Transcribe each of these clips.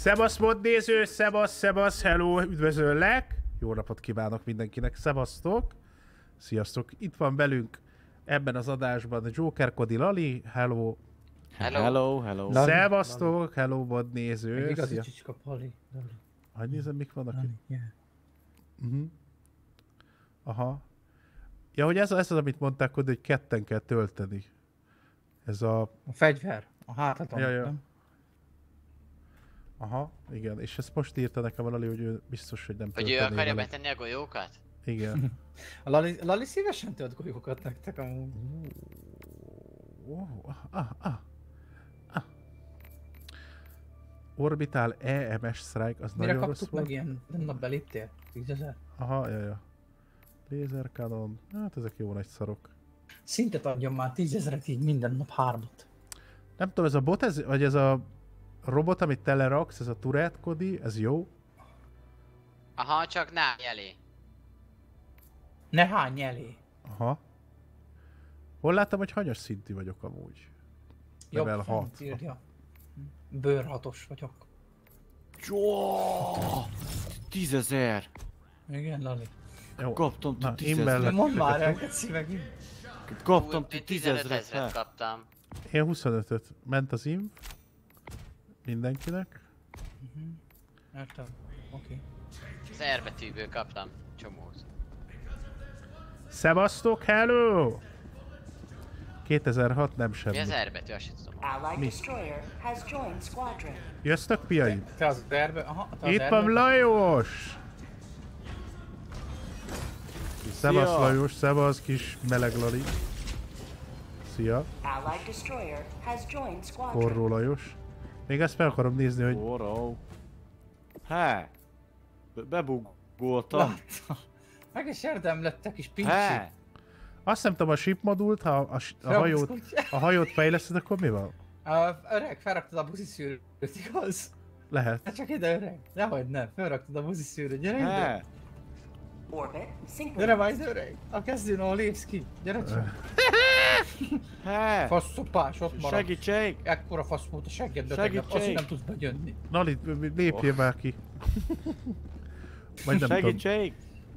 Szevasz modnéző, szevasz, hello, üdvözöllek! Jó napot kívánok mindenkinek, szevasztok! Sziasztok, itt van velünk ebben az adásban Joker Kodi Lali, hello! Hello. Szevasztok, hello modnéző! Egy igazi csicska Pali. Hogy nézem, mik vannak itt? Aha. Ja, hogy ez az, amit mondták, hogy ketten kell tölteni. Ez a... A fegyver, a hátaton. Ja. Aha, igen. És ezt most írta nekem valami, hogy ő biztos, hogy nem tölteni. Hogy ő akarja betenni a golyókat? Igen. A Lali szívesen tölt golyókat nektek amúgy. Orbital EMS Strike, az Mire nagyon rossz kaptuk volt. meg ilyen? Nem nap beléptél? 10 000? Aha, ja. Laser Cannon, hát ezek jó nagy szarok. Szintet adjon már 10 000-et így minden nap 3-at. Nem tudom, ez a bot, vagy ez a robot, amit teleraksz, ez a Turret Kodi, ez jó? Aha, csak nem jelé. Ne hány elé. Aha. Hol láttam, hogy hanyas szintű vagyok amúgy? Level 6. Írja. Bőr 6-os vagyok. Jó! 10 000! Igen, Lali. Jó. Kaptam Na, 10 én 000. mellett- Mondd már el, Keci, megint. Kaptam Én 10 15 000. 000-et kaptam. Én 25-öt. Ment az inf. Mindenkinek. Értem. Oké. Az R betűből kaptam csomót. Szevasztok, hello! 2006 nem Mi semmi. az R betű? Azt sem tudom. Allied destroyer has joined squadron. Jöztök, piaim? Te az erbe? Aha, te az Itt erbe? van Lajos! Szevasz Lajos, szevasz kis meleg Lali. Szia, Allied destroyer has joined squadron. forró Lajos. Még ezt fel akarom nézni, hogy Forró. Há! Bebugoltam. Láttam. Meg is érdemlettek is pincsi. Há! azt nem tudom, a ship modult, ha a hajót fejleszted, akkor mi van? Öreg, felraktad a buzi szűrőt, igaz? Lehet. Hát csak ide öreg. Dehogy nem, felraktad a buzi szűrőt, gyere ide. Há! Orbit Gyere synchronized. már ide öreg. A kezdőn, ahol lépsz ki. Gyere csak. Há! Faszopás, ott marad. Segítség! Ekkora fasz volt a seggedbe Segítség! tegnap, azt nem tudsz bejönni. Lali, lépjél már ki. Vagy nem tudom. Segítség!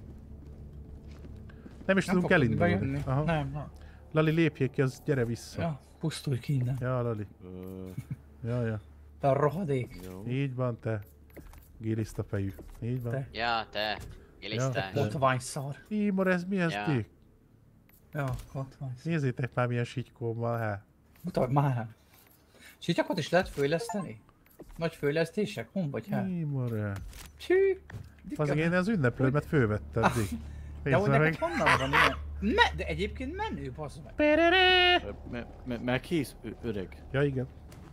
Nem is Nem tudunk fog tudni elindulni. bejönni. Aha. Nem. Lali, lépjél ki, az gyere vissza. Ja, pusztulj ki innen. Ja, Lali. Ja. Te a rohadék. Jó. Így van, te. Giliszta fejű. Így van. Te. Ja, te. Gilisztás. Kotvány szar. Ímor, ez mi ez Ja. ti? Ja, kotvány szar. Nézzétek már milyen sitykómmal, hát. Mutatj már. Sityakot is lehet fejleszteni? Nagy fejlesztések? Hon vagy hát? Ímor, Csű. az én az ünneplőmet fölvettem, Dick. De hogy Nézd neked meg. honnan van ilyen? De egyébként menő, bazd meg. Perere! Meghisz, öreg. Ja, igen.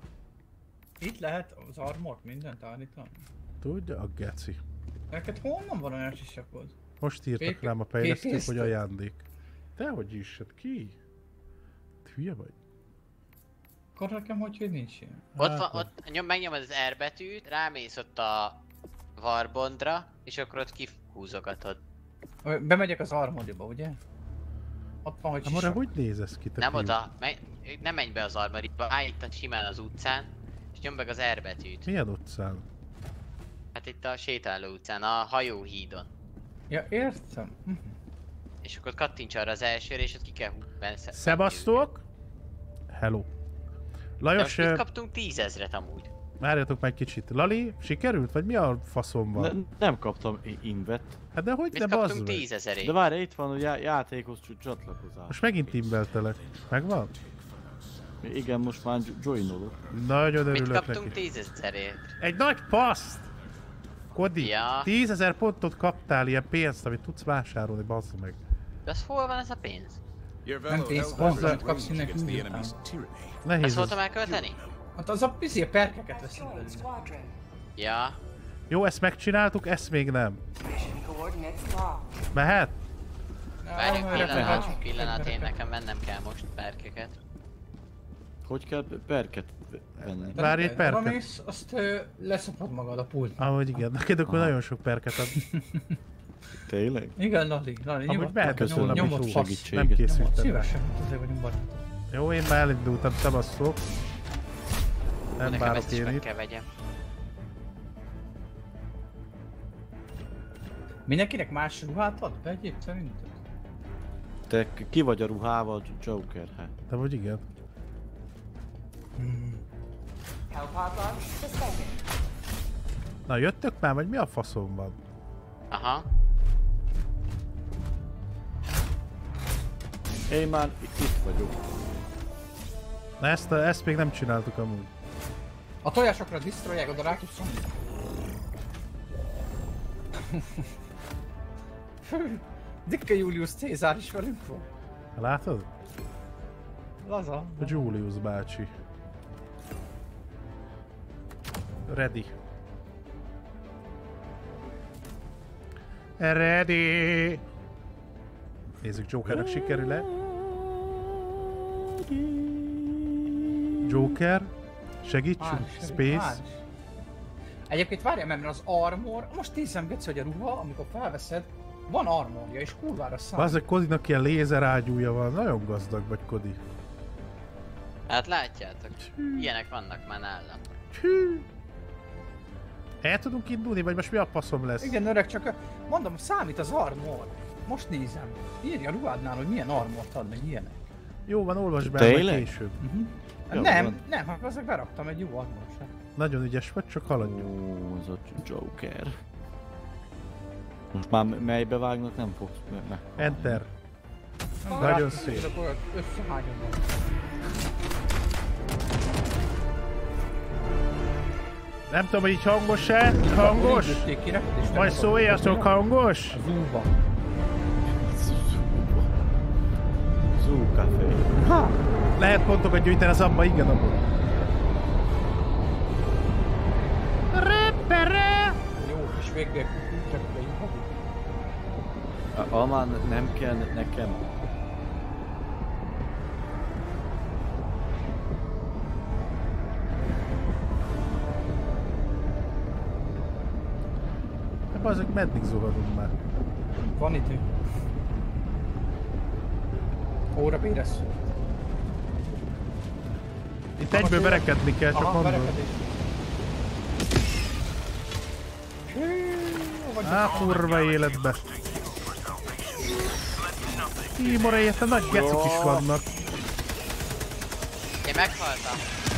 Itt lehet az armort mindent állítani. Tudja, a geci. Neked honnan van olyan sisakod? Most írtak Kép- rám a fejlesztők, képésztő? hogy ajándék. Dehogy is, hát ki? Te hülye vagy? Akkor nekem hogy nincs ilyen? Ott van, ott megnyomod az R betűt, rámész ott a Warbondra, és akkor ott kihúzogatod. Bemegyek az armoriba, ugye? Ott van, hogy Amore, sisak. hogy néz ez ki, te Nem fiú? oda, nem menj be az armoriba, állj itt simán az utcán, és nyomd meg az R betűt. Milyen utcán? Hát itt a sétáló utcán, a hajóhídon. Ja, értem. És akkor kattints arra az elsőre, és ott ki kell húzni. Szevasztok! Hello. De Lajos, most mit kaptunk 10 000-et amúgy. várjatok meg kicsit. Lali, sikerült? Vagy mi a faszom van? Nem kaptam invet. Hát de hogy Mit ne bazd kaptunk meg? 10 000-ért? De várj, itt van, hogy játékhoz csatlakozás. Most megint inveltelek. Megvan? Igen, most már joinolok. Nagyon Mit örülök kaptunk neki. 10 000-ért? Egy nagy paszt! Kodi, Ja. 10 000 pontot kaptál, ilyen pénzt, amit tudsz vásárolni, bazd meg. De az hol van ez a pénz? Nem pénzt, pontot kapsz innen küldettem. Nehéz Ezt az. voltam elkölteni? Hát az a pizi perkeket Has veszed joined belőle. squadron. Ja. Jó, ezt megcsináltuk, ezt még nem. Mission coordinates locked. Mehet? Várjunk pillanat, én nekem mennem kell most perkeket. Hogy kell perket venni? Várj egy perket. Mész, azt leszopod magad a pult. Ahogy igen, neked akkor nagyon sok perket ad. Tényleg? Igen, Lali, Amúgy nyugodtan. mehetünk volna Nyomod mi fasz. segítséget. Nem készültem. Szívesen, azért vagyunk barátok. Jó, én már elindultam, szevasztok. Nem Nekem várok ezt is én meg itt. kell vegyem. Mindenkinek más ruhát ad be egyébként szerinted? Te ki vagy a ruhával, Joker? Hát. De vagy igen. Hellpod launch suspended. Na jöttök már, vagy mi a faszom van? Aha. Én már itt vagyok. Na ezt még nem csináltuk amúgy. A tojásokra disztrolják, oda rá tudsz szólni? Dicke Julius Cézár is velünk van. Látod? Laza. A Julius bácsi. Ready. Ready! Nézzük, Jokernek sikerül-e? Joker? Segítsünk? Space? Egyébként várjál, mert az armor, most nézem Geci, hogy a ruha, amikor felveszed, van armorja és kurvára számít. Bazzeg, Kodinak ilyen lézerágyúja van, nagyon gazdag vagy Kodi. Hát látjátok, ilyenek vannak már nálam. Hű. El tudunk indulni, vagy most mi a faszom lesz? Igen, öreg, csak mondom, számít az armor. Most nézem. Írja a ruhádnál, hogy milyen armort ad, meg ilyenek. Jó van, olvasd be majd Tényleg? később. Jó, nem, van. nem, hát azért beraktam egy jó armort. Nagyon ügyes vagy, csak haladjunk. Ó, ez a Joker. Most már melybe vágnak, nem fogsz meg. Enter. Nem Nagyon rátok, szép. akkor összehágyom. Nem tudom, hogy így hangos-e? Hangos? Majd szóljatok, hangos? Az úba. Zoo Café. Lehet pontokat gyűjteni az abba, igen, abba. Reppere! Jó kis véggel kukultak, de jó havi. Almán nem kell nekem. Hát azok meddig zuhanunk már? Van idő. Óra béresz. Itt egyből verekedni kell, csak Aha, mondom. verekedés. Á, kurva életbe. Tímora, érte nagy gecik is vannak. Én meghaltam.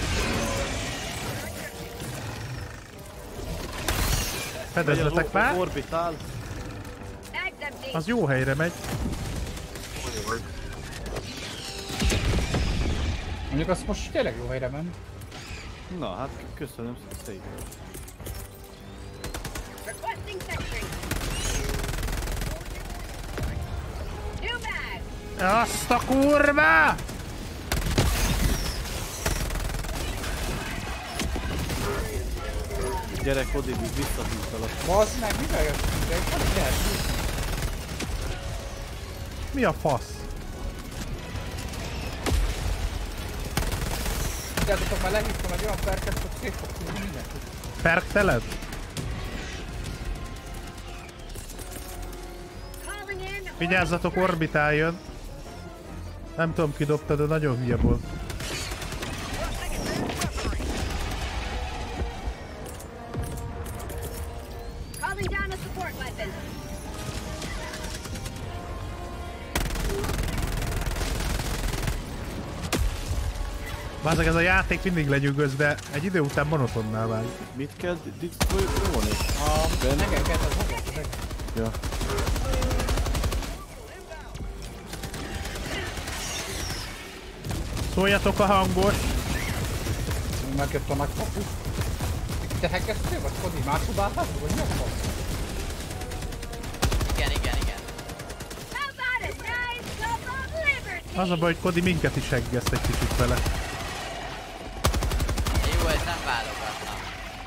Fedezzetek már. Orbitál. Az jó helyre megy. Mondjuk azt most tényleg jó helyre ment. Na hát köszönöm szépen. Requesting sentry. New bag. Azt a kurva! Gyere, Kodi, visszahúztalak. Bazd meg, mivel jöttünk? De hogy lehet? Mi a fasz? Tudjátok, már lehívtam egy olyan perket, hogy szép fog tudni mindenki. Perkteled? Calling in. Vigyázzatok, orbitál jön. Nem tudom ki dobta, de nagyon hülye volt. Calling down a support weapon. Bazzeg, ez a játék mindig lenyűgöz, de egy idő után monotonná válik. Mit kell destroyolni? Megenged, az megenged. Ja. Szóljatok a hangos! Megjött a nagy kapu. Te hackeztél vagy Kodi? Másodáltad? Vagy mi a fasz? Igen. How about a nice cup of liberty? Az a baj, hogy Kodi minket is eggeszt egy kicsit vele. Jó, ez nem válogatna.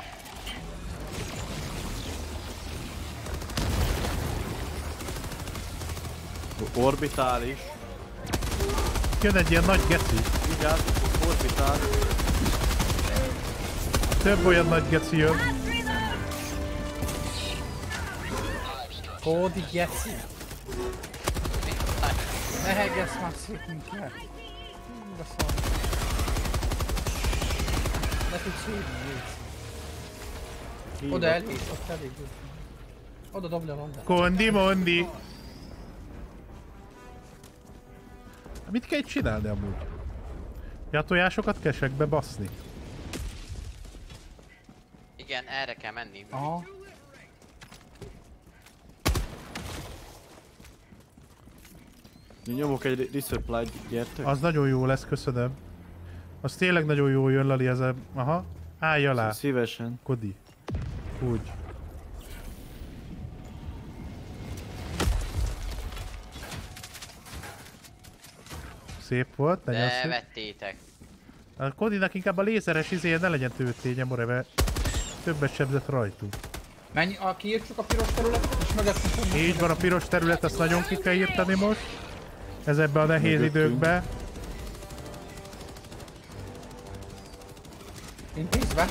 Orbitális. Jön egy ilyen nagy geci. Vigyázz, orbitál. Több olyan nagy geci jön. Let's reload. Kódi geci. Ne heggessz már szép minket. De szar. Ne tudsz hívni, Jézus. Oda elég, ott elég. Oda dobd le labdát. Kondi mondi. Mit kell itt csinálni amúgy? Ja, a tojásokat kell segbe baszni. Igen, erre kell menni. Aha. Nyomok egy resupply-t, gyertek. Az nagyon jó lesz, köszönöm. Az tényleg nagyon jó jön, Lali, ez a... Aha. Állj alá. Szívesen. Kodi. Úgy. Szép volt, nagyon De szép. vettétek. A Kodinak inkább a lézeres izéje ne legyen tőténye, mert többet sebzett rajtunk. Menj, kiírtsuk a piros területet, és mögöttünk. Így van, a piros terület, azt nagyon ki kell írtani most. Ez ebbe a nehéz Mögöttünk. időkbe. Én 10-ben.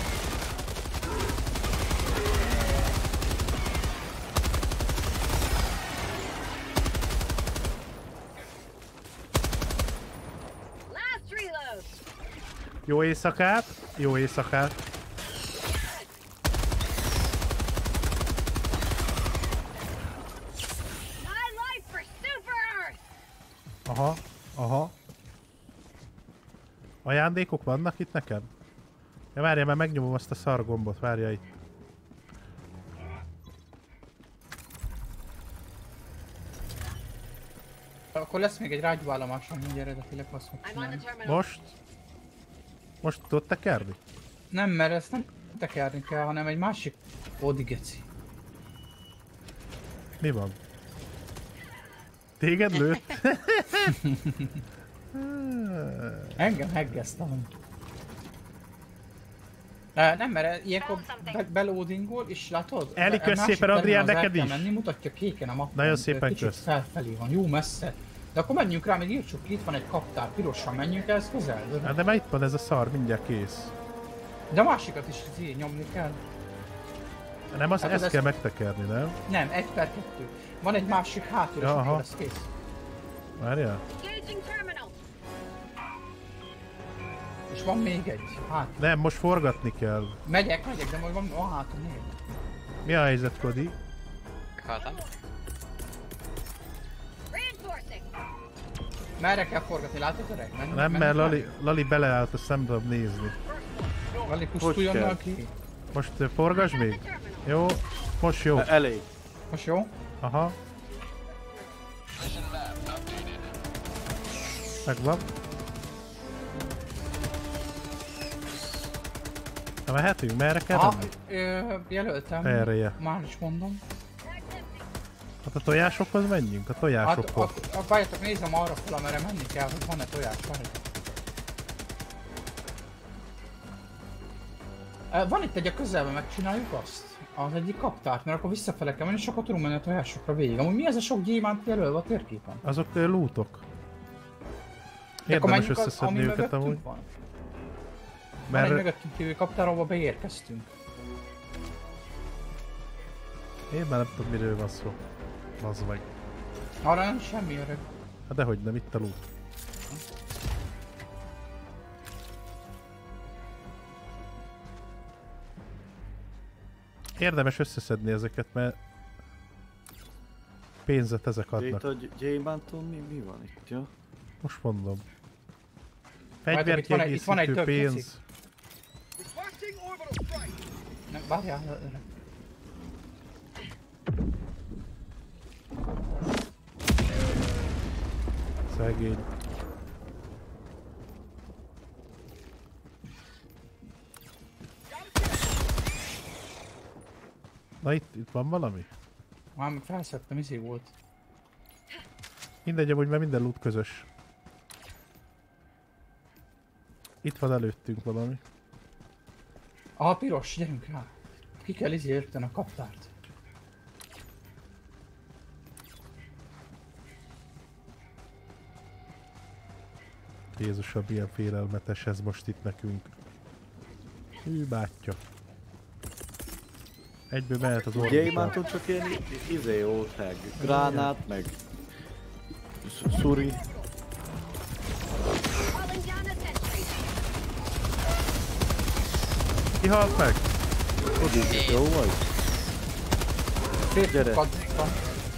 Last reload. Jó éjszakát, jó éjszakát. My life for Super Earth. Aha, aha. Ajándékok vannak itt nekem? Ja, várjál, mert megnyomom azt a szargombot, várjál itt. Akkor lesz még egy rágyúállomásom, úgy eredetileg azt fog I'm on the csinálni. terminal. Most? Most tudod tekerni? Nem, mert ezt nem tekerni kell, hanem egy másik odigeci. Mi van? Téged lőtt? Engem heggeztem. Nem, mert ilyenkor belódingol, és látod? Eli, a kösz másik szépen, Adrián, terminalhoz el neked kell is. menni, mutatja kéken a mappán. Nagyon szépen kicsit kösz. felfelé van, jó messze. De akkor menjünk rá, még írtsuk ki, itt van egy kaptár, pirosan menjünk ehhez közel. Hát de már itt van ez a szar, mindjárt kész. De a másikat is nyomni kell. Nem, azt Hát ezt ez- kell megtekerni, nem? Nem, 1/2. Van egy másik hátul, és Ja, akkor aha. lesz kész. Várjál? Engaging terminal. És van még egy, hát. Nem, most forgatni kell. Megyek, de majd van hátul még. Mi a helyzet, Kodi? Meghaltam. Reinforcing. Merre kell forgatni, látod öreg? Nem, mert Lali beleállt, azt nem tudom nézni. Lali pusztuljon kell? már ki. Most forgass még? Jó, most jó. Elég. Most jó? Aha. Megvan. Na mehetünk? Merre kell Aha, menni? jelöltem. Erre. Már is mondom. Hát a tojásokhoz menjünk? A Hát, tojásokhoz. várjatok, nézem arra fel, amerre menni kell, hogy van-e tojás, várjatok. Van itt egy a közelben, megcsináljuk azt? Az egyik kaptárt, mert akkor visszafele kell menni, és akkor tudunk menni a tojásokra végig. Amúgy mi ez a sok gyémánt jelölve a térképen? Azok lootok. De akkor Érdemes menjünk összeszedni őket mögöttünk amúgy. van? Van egy Mert mögöttünk lévő kaptár, ahova beérkeztünk. én már nem tudom, miről van szó. Bazd meg. Arra nem semmi öreg. Hát dehogy nem, itt a loot. Érdemes összeszedni ezeket, mert pénzet ezek Itt adnak. a gyémánton mi van itt, ja? Most mondom. Várjátok, itt van egy Fegyverkiegészítő tök pénz. Nem, várjál, öreg. Szegény. Na itt van valami? Már felszedtem, izé volt. Mindegy, amúgy már minden loot közös. Itt van előttünk valami. Aha, piros, gyerünk rá. Ki kell izé érteni a kaptárt. Jézusom, milyen félelmetes ez most itt nekünk. Hű, bátya. Egyből mehet az orvosba. Gyémánton csak ilyen izé ótág. Gránát, meg... Szuri. Calling down a sentry. Ki halt meg? Jó vagy? Szétfukadtam.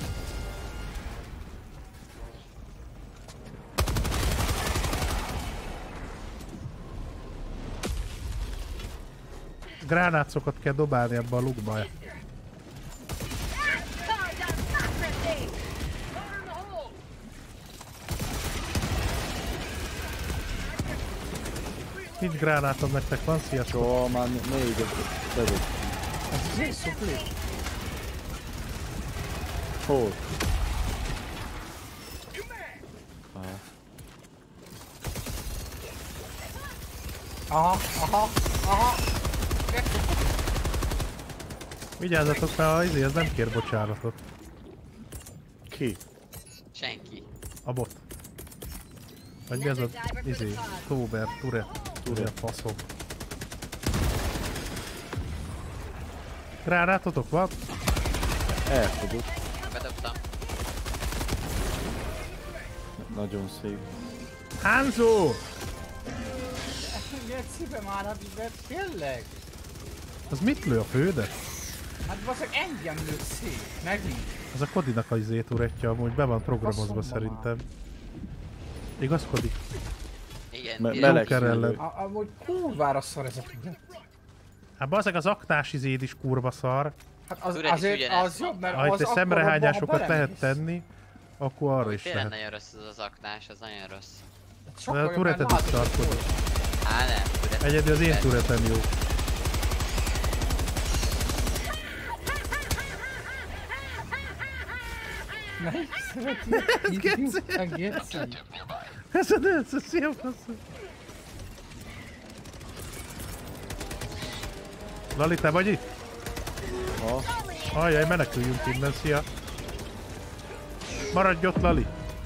Gránácokat kell dobálni ebbe a lukba. For democracy! Fire in the hole! Nincs gránátom nektek, van? Sziasztok! Jó, már 4-et tegyük. Ez az én szupli. Hol? Aha, aha, aha. Vigyázzatok, mert ez nem kér bocsánatot. Ki? Senki. A bot. Vagy mi ez a... Tóber, Ture, faszom. Gránátotok van? Elfogott. Bedobtam. Nagyon szép. Hanzo! Miért szíve már a vizet? Tényleg? Az mit lő a fődet? Hát basszak engem lőtt szét. Megint. Az a Kodinak a turettja amúgy be van programozva Faszomba szerintem. Igaz, Kodi? Igen, Meleg Joker ellen. színű. Amúgy kurvára szar ez a turet. Hát bazzeg az aknás izéd is kurva szar. Hát az, Turet is azért ugyanezt az jobb, mert Ha az itt akkor abban, szemrehányásokat ha lehet belemész. tenni, akkor arra is tényleg lehet. nagyon rossz az aknás, az nagyon rossz. Sokkal A jobb, tureted mert is látod, hogy szarkodik. Á, nem, Turet. Egyedül az én turetem jó. Melyik szereti? Idióta geci. Ez a szia faszom. Lali, te vagy itt? Ha? Ajjaj, meneküljünk innen, szia. Maradj ott, Lali.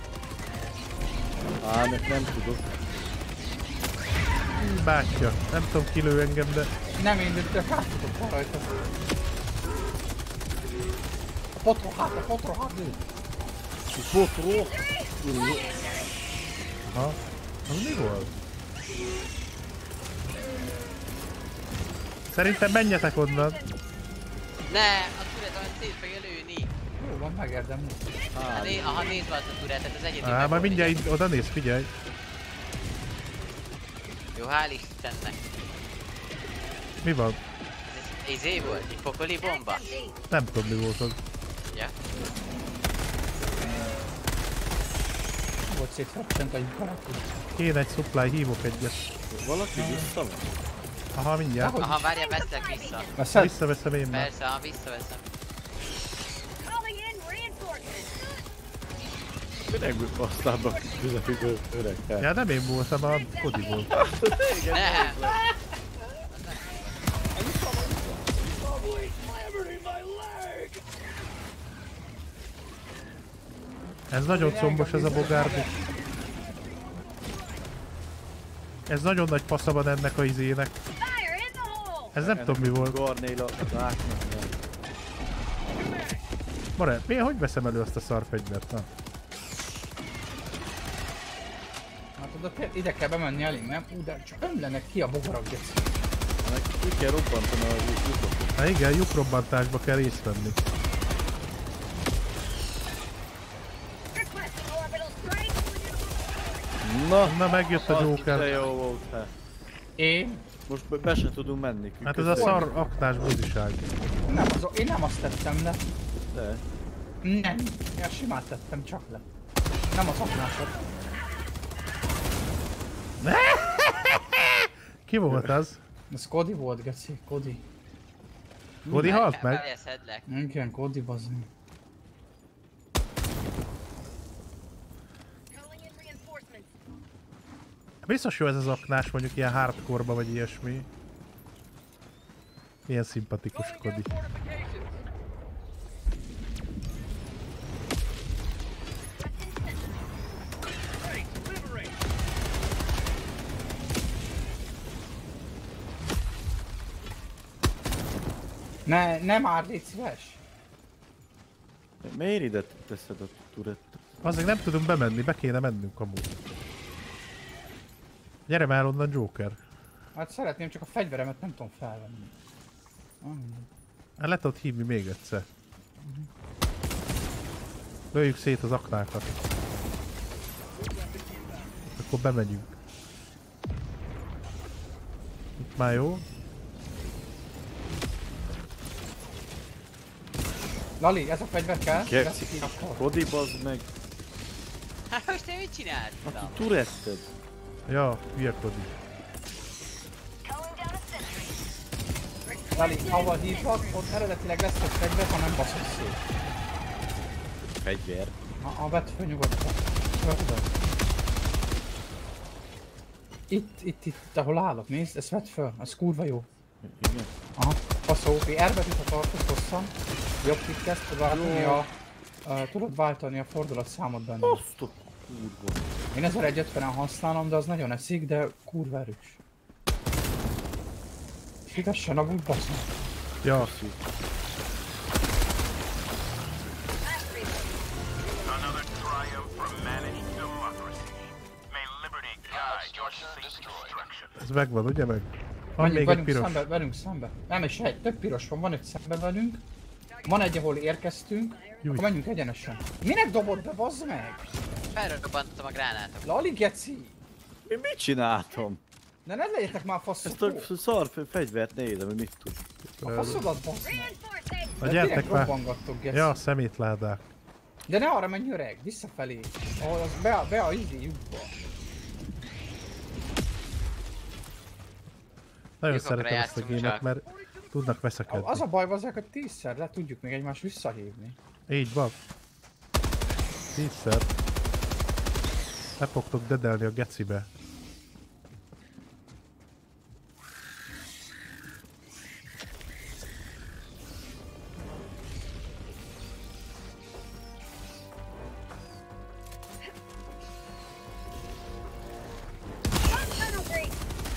Á, nem tudok. Bátya, nem tudom kilő engem, de... Nem én, de átfutott rajta. A potro hát lő. Botró! Ha? Az mi volt? Szerintem menjetek onnan. Ne, a Turet olyan szét fogja lőni. Jó van, megérdemli. Aha, nézd már azt a Turetet, az egyedül Á, majd megvan, mindjárt ugye? oda néz, figyelj. Jó, hál' Istennek. Mi van? Ez izé volt? Egy pokoli bomba? Nem tudom, mi volt az. Ja. Volt szétfektent egy karakter. Kéne egy supply, hívok egyet. Valaki vissza van? Aha, mindjárt. Dehogy. Aha, várjál, veszlek vissza. Veszed? Visszaveszem én már. Persze, aha, visszaveszem. Calling in reinforcements! Minek basztább a közepiből öregkel? Ja, nem én voltam, a Kodi volt. Nem! Ez nagyon combos ez a bogárdi. Ez nagyon nagy fasza van ennek a izének. Fire in the hole! Ez nem tudom mi volt. Garnéla, az átnak. Mare, miért hogy veszem elő azt a szarfegyvert? Na. Hát oda ide kell bemenni elég, nem? De csak ömlenek ki a bogarak, geci. Ki kell robbantani a lyukot. Hát igen, lyukrobbantásba kell részt venni. Requesting orbital strike! Na, Na, megjött a az de Joker. jó volt te. Én? Most be se tudunk menni. Hát ez a szar aknás buziság. Nem, én nem azt tettem le. De. Nem. Én simát tettem csak le. Nem az aknásod. Ki volt az? Ez Cody volt, geci. Cody. Kodi halt meg? Várjál, szedlek. Igen, Cody bazni. Calling in reinforcements! Biztos jó ez az aknás, mondjuk ilyen hardcore-ba vagy ilyesmi. Milyen szimpatikus Kodi. Ne már légy szíves. Miért ide teszed a turettet? Azért nem tudunk bemenni, be kéne mennünk amúgy. Gyere már onnan, Joker. Hát szeretném, csak a fegyveremet nem tudom felvenni. Hát le tudod hívni még egyszer. Lőjük szét az aknákat. Akkor bemegyünk. Itt már jó. Lali, ez a fegyver kell? Geci, Veszik akkor. Kodi bazd meg. Hát most te mit csináltad? Hát turetted. Ja, hülye Kodi. Lali, ahol hívlak, ott eredetileg lesz egy fegyver, ha nem baszod szét. Fegyver. Vedd föl nyugodtan. Földön. Itt, ahol állok, nézd, ezt vedd föl, ez kurva jó. Igen. Aha, faszó, R-betűt ha tartod hosszan, jobb klikket, tudod váltani a fordulatszámot benne. Azt a kurva. Én 1150-en használom, de az nagyon eszik, de kurva erős. Figassen a bút, basz meg. Ja, Another triumph from managed democracy. May liberty guide your safe destruction. ez megvan, ugye meg? Van még egy piros. Velünk szembe. Nem, és több piros van egy szembe velünk. Van egy, ahol érkeztünk. Akkor menjünk egyenesen. Minek dobod be, bazd meg? Felrobbantottam a gránátot. Lali geci! Én mit csináltam? Ne legyetek már Ezt faszok. a szar fegyvert nézem, hogy mit tud. A faszodat, bazd meg. Reinforcing! Na De gyertek direkt már. robbangattok, geci. Ja, szemétládák. De ne arra menj öreg, visszafelé. Ahol az be a izé lyukba. Nagyon Lyukokra szeretem ezt a játszunk gémet, csak. mert tudnak veszekedni. Az a baj, hozzák, hogy 10-szer le tudjuk még egymást visszahívni. Így van. 10-szer. Le fogtok dedelni a gecibe. Tunnel breach!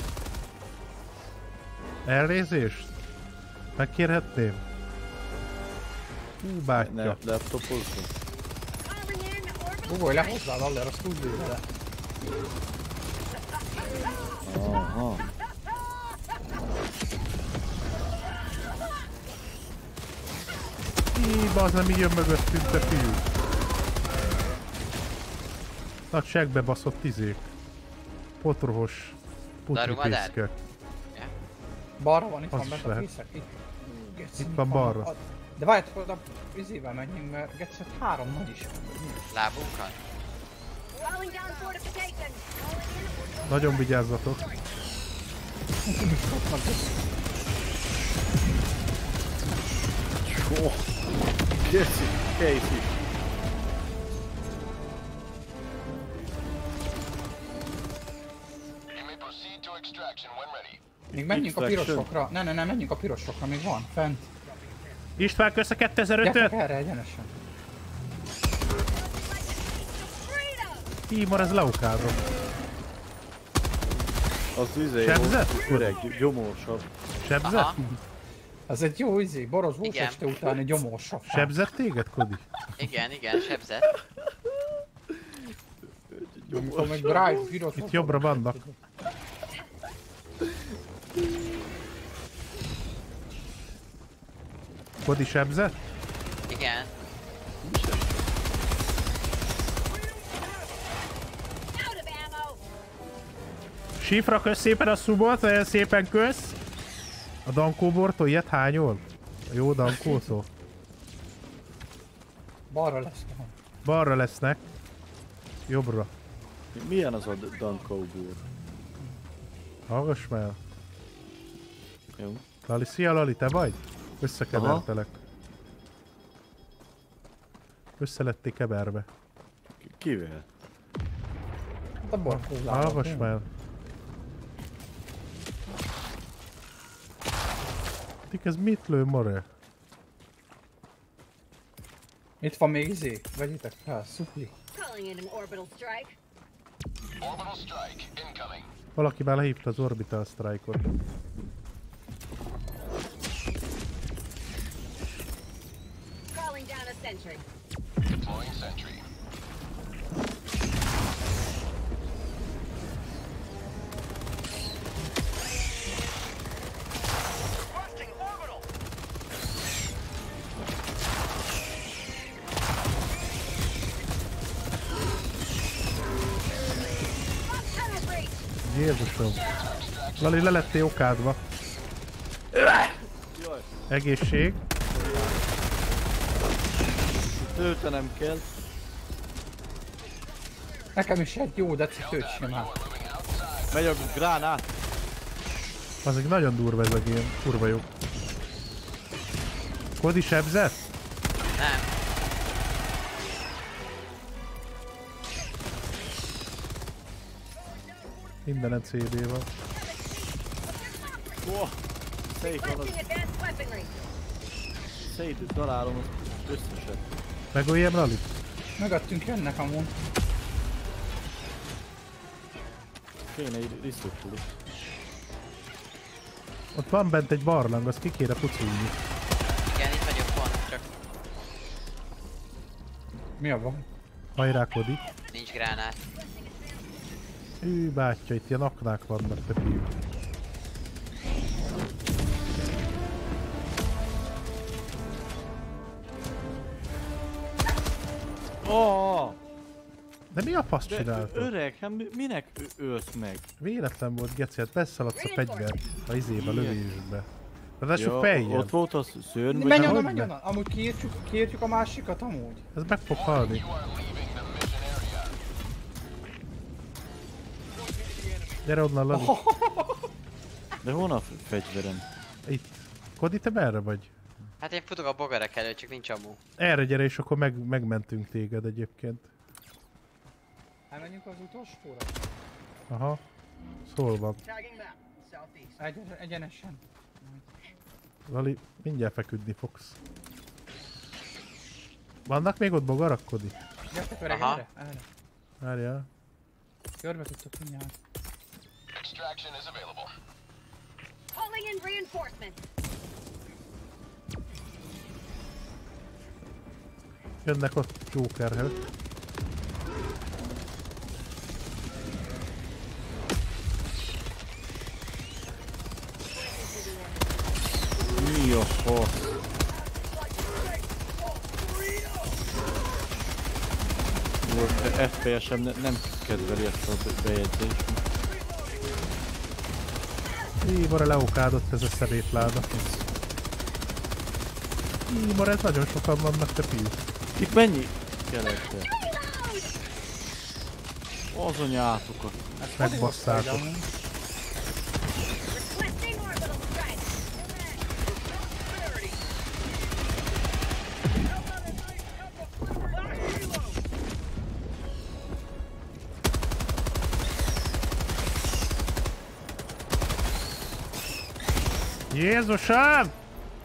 Elnézést? Megkérhetném? Hú, bátya. Ne, laptopozzon. Calling in orbital Bugolj le hozzá, Laller, azt úgy lő vele. Aha. Az nem így jön mögöttünk, te fiú. Nagy segbe baszott izék. Potrohos putripészkök. Balra van, itt Az van is bent a lehet. fészek. Geci, Itt van balra. De várj, hogy a izével menjünk, mert Geci, 3 nagy is van. Lábunkat? Calling down fortification! Calling in orbital Nagyon vigyázzatok. Oh. Geci, Casey. You may proceed to extraction when ready. Még menjünk a Extraction. pirosokra. Ne, menjünk a pirosokra, még van, fent. István, kösz a Gyertek 2005-öt! erre egyenesen. freedom! Tímor, ez leukázom. Az izé Sebzett? volt, öreg, gyomorsabb. Sebzett? Aha. Ez egy jó izé, borozós Igen. este után egy gyomorsabb. Sebzett téged, Kodi? Igen, sebzett. Amikor meg drive, piros. Itt jobbra vannak. Kodi sebzett? Igen. Out of ammo! Sifra, kösz szépen a szubot, nagyon szépen kösz. A Dankóbortól ilyet hányol? A jó Dankótól. Balra lesz. Balra lesznek. Jobbra. Milyen az a Dankóbor? Hallgass már. Jó. Lali, szia Lali, te vagy? Összekevertelek. Össze lették keverve. Kivel? A borkózával. Hallgass már. Tik, ez mit lő, more? Itt van még izé, vegyétek fel, szupli. Calling in an orbital strike. Orbital strike incoming. Valaki már lehívta az Orbital Strike-ot. Calling down a sentry. Deploying sentry. Requesting orbital. Jézusom. Lali, le lettél okádva. Egészség. Töltenem kell. Nekem is egy jó deci töltsem már. Megy a gránát. Azok nagyon durva ez a game. Kurva jó. Kodi sebzett? Nem. Mindenen CD van. Wow. Szép van az. Requesting advanced weaponry. Szép, találom az összeset. Megöljem Lali? Mögöttünk jönnek amúgy. Kéne egy risztokuli. Ott van bent egy barlang, azt ki kéne pucolni. Igen, itt vagyok pont, csak Mi a van? Hajrá Kodi. nincs gránát. Bátya, itt ilyen aknák vannak, te fiú. Oh! De mi a fasz De csináltad? öreg, hát minek ölsz meg? Véletlen volt, Geci, hát beszaladsz a fegyver a izébe, a lövésbe. Ráadásul Ja, fejjel. ott volt az szörny, vagy Menj nem? oda, hogy menj ne? oda! Amúgy kiírtjuk a másikat amúgy. Ez meg fog halni. Gyere onnan, Lali. De hol a fegyverem? Itt. Kodi, te merre vagy? Hát én futok a bogarek előtt, csak nincs amú. Erre gyere, és akkor megmentünk téged egyébként. Elmenjünk az utolsóra? Aha. Szól van. Egyenesen. Lali, mindjárt feküdni fogsz. Vannak még ott bogarak, Kodi? Gyertek öreg, Aha. erre. Várjál. Körbe tudtok mindjárt. Calling in reinforcements. Jönnek ott Jokerhez. Mi a fasz? FPS-em nem kedveli ezt a bejegyzést. Ímore leokádott ez a szemétláda. Ímore, ez nagyon sokan vannak, te fiú. Itt mennyi kelette? Az anyátokat. Megbasszátok. Requesting orbital strike. Jézusom!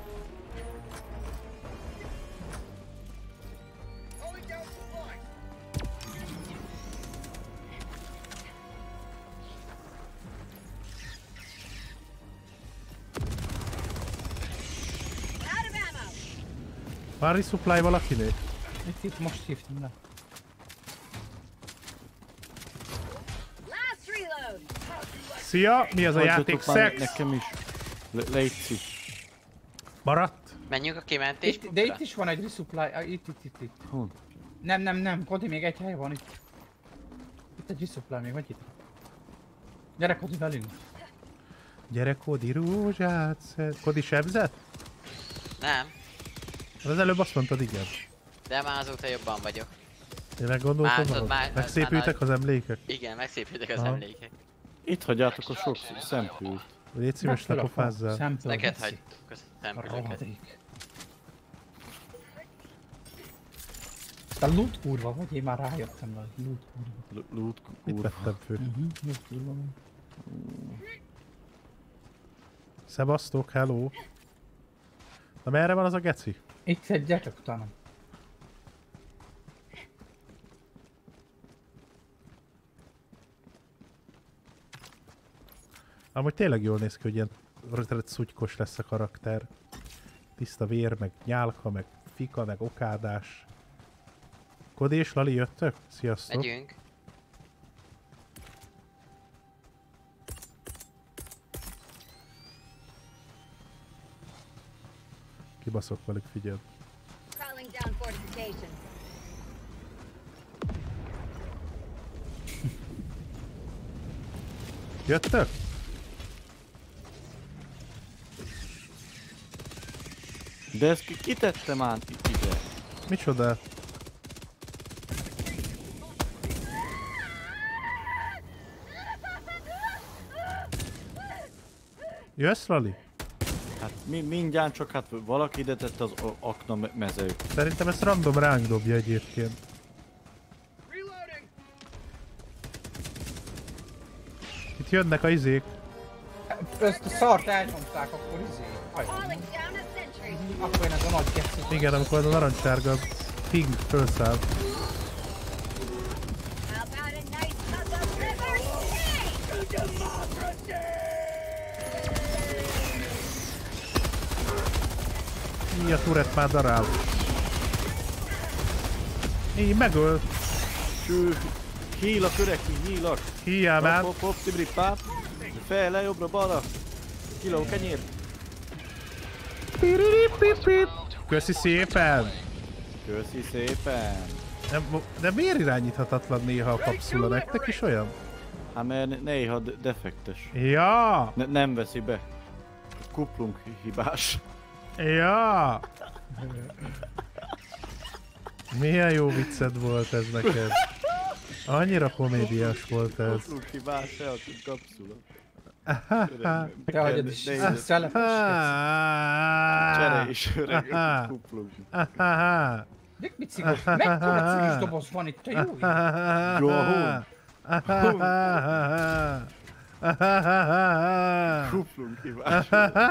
Out of ammo. Van resupply valakinél? Itt most hívtam le. Last reload. Szia! Mi az a játék? Hagyjatok már Szex? nekem is. Légy. Maradt? Menjünk a kimentés De itt is van egy resupply. Itt. Hol? Nem. Kodi, még egy hely van itt. Itt egy resupply még, vagy itt. Gyere Kodi velünk. Gyere Kodi, rózsát szed. Kodi sebzett? Nem, Az előbb azt mondtad, igen. de már azóta jobban vagyok. Én meggondoltam Már- magad? már- Megszépültek az emlékek? Igen, megszépültek az Aha. emlékek. Itt hagyjátok a sok szempült. Légy szíves, ne pofázzál. Szempől Neked veszi. hagyjuk a szempülöket. Rohadék. Te loot kurva vagy? Én már rájöttem rá. Loot kurva. Loot Mit kurva. vettem fő? Loot kurva vagy. Szevasztok, hello. Na merre van az a geci? Itt egy, gyertek utána. Amúgy tényleg jól néz ki, hogy ilyen szutykos lesz a karakter. Tiszta vér, meg nyálka, meg fika, meg okádás. Kodi és Lali jöttök? Sziasztok. Megyünk. Kibaszok velük, figyeld. Crawling down fortifications. Jöttök? De ezt kitette már ide. Micsoda? Jössz, Lali? Hát mindjárt csak hát valaki ide tette az akna mezőt. Szerintem ezt random ránk dobja egyébként. Itt jönnek a izék. Ezt a szart elnyomták, akkor Calling down a sentry. Akkor én ez a nagy geci. Igen, amikor az a narancssárga ping felszáll. How about a nice cup of Így a turret már darál. Így megöl. Hílak öreg, hílak. Híjál már. Hopp, tibri, páp. Fel, le, jobbra, balra. Kiló, kenyér. Köszi szépen. Köszi szépen. De miért irányíthatatlan néha a kapszula? Nektek is olyan? Hát mert néha defektes. Ja! Nem veszi be. Kuplunk hibás. Ja! Milyen jó vicced volt ez neked. Annyira komédiás volt ez. Kuplunk hibás, se a kapszula. Te hagyod is, szelepes Csere is öreg, kuplunk. geci. Bicikos, mekkora cigis doboz van itt, te jó? Kuplunk hibás.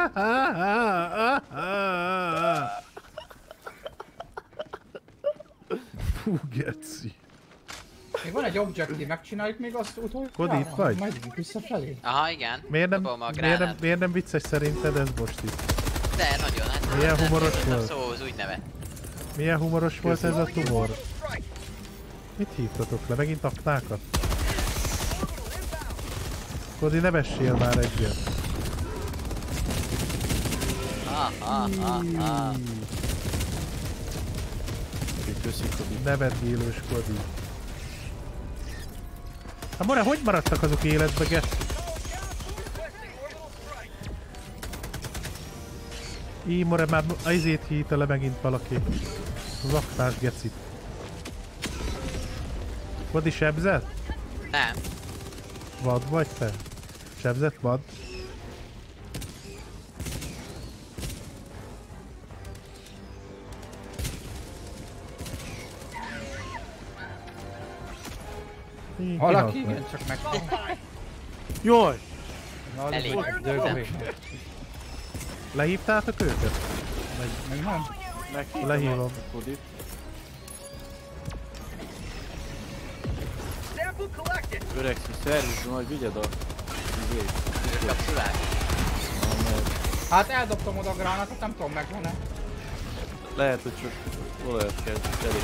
Fú, geci. Még van egy objektív, megcsináljuk még azt utoljára? Kodi, itt vagy? Megyünk visszafelé. Aha, igen. Miért Dobom a gránát. nem vicces szerinted ez most itt? De nagyon, hát Milyen nem humoros tudom, volt? Szó az úgy neve. Milyen humoros volt ez a tumor? Mit hívtatok le? Megint aknákat? Kodi, ne vessél már egyet. Köszi, Kodi. Nevetgélős Kodi. Hát More, hogy maradtak azok életbe, geci? Így More, már a izét hívta le megint valaki. Az aknás gecit. Kodi, sebzett? Nem. Vad vagy te? Sebzett vad? Valaki, igen, csak meg. Jaj! Elég. Lehívtátok őket? Még nem? Lehívom. a Kodit. Öregszű, szerviz, majd vigyed a... Kapszulát. Hát eldobtam oda a gránátot, nem tudom, megvan-e. Lehet, hogy csak olajat kell elég.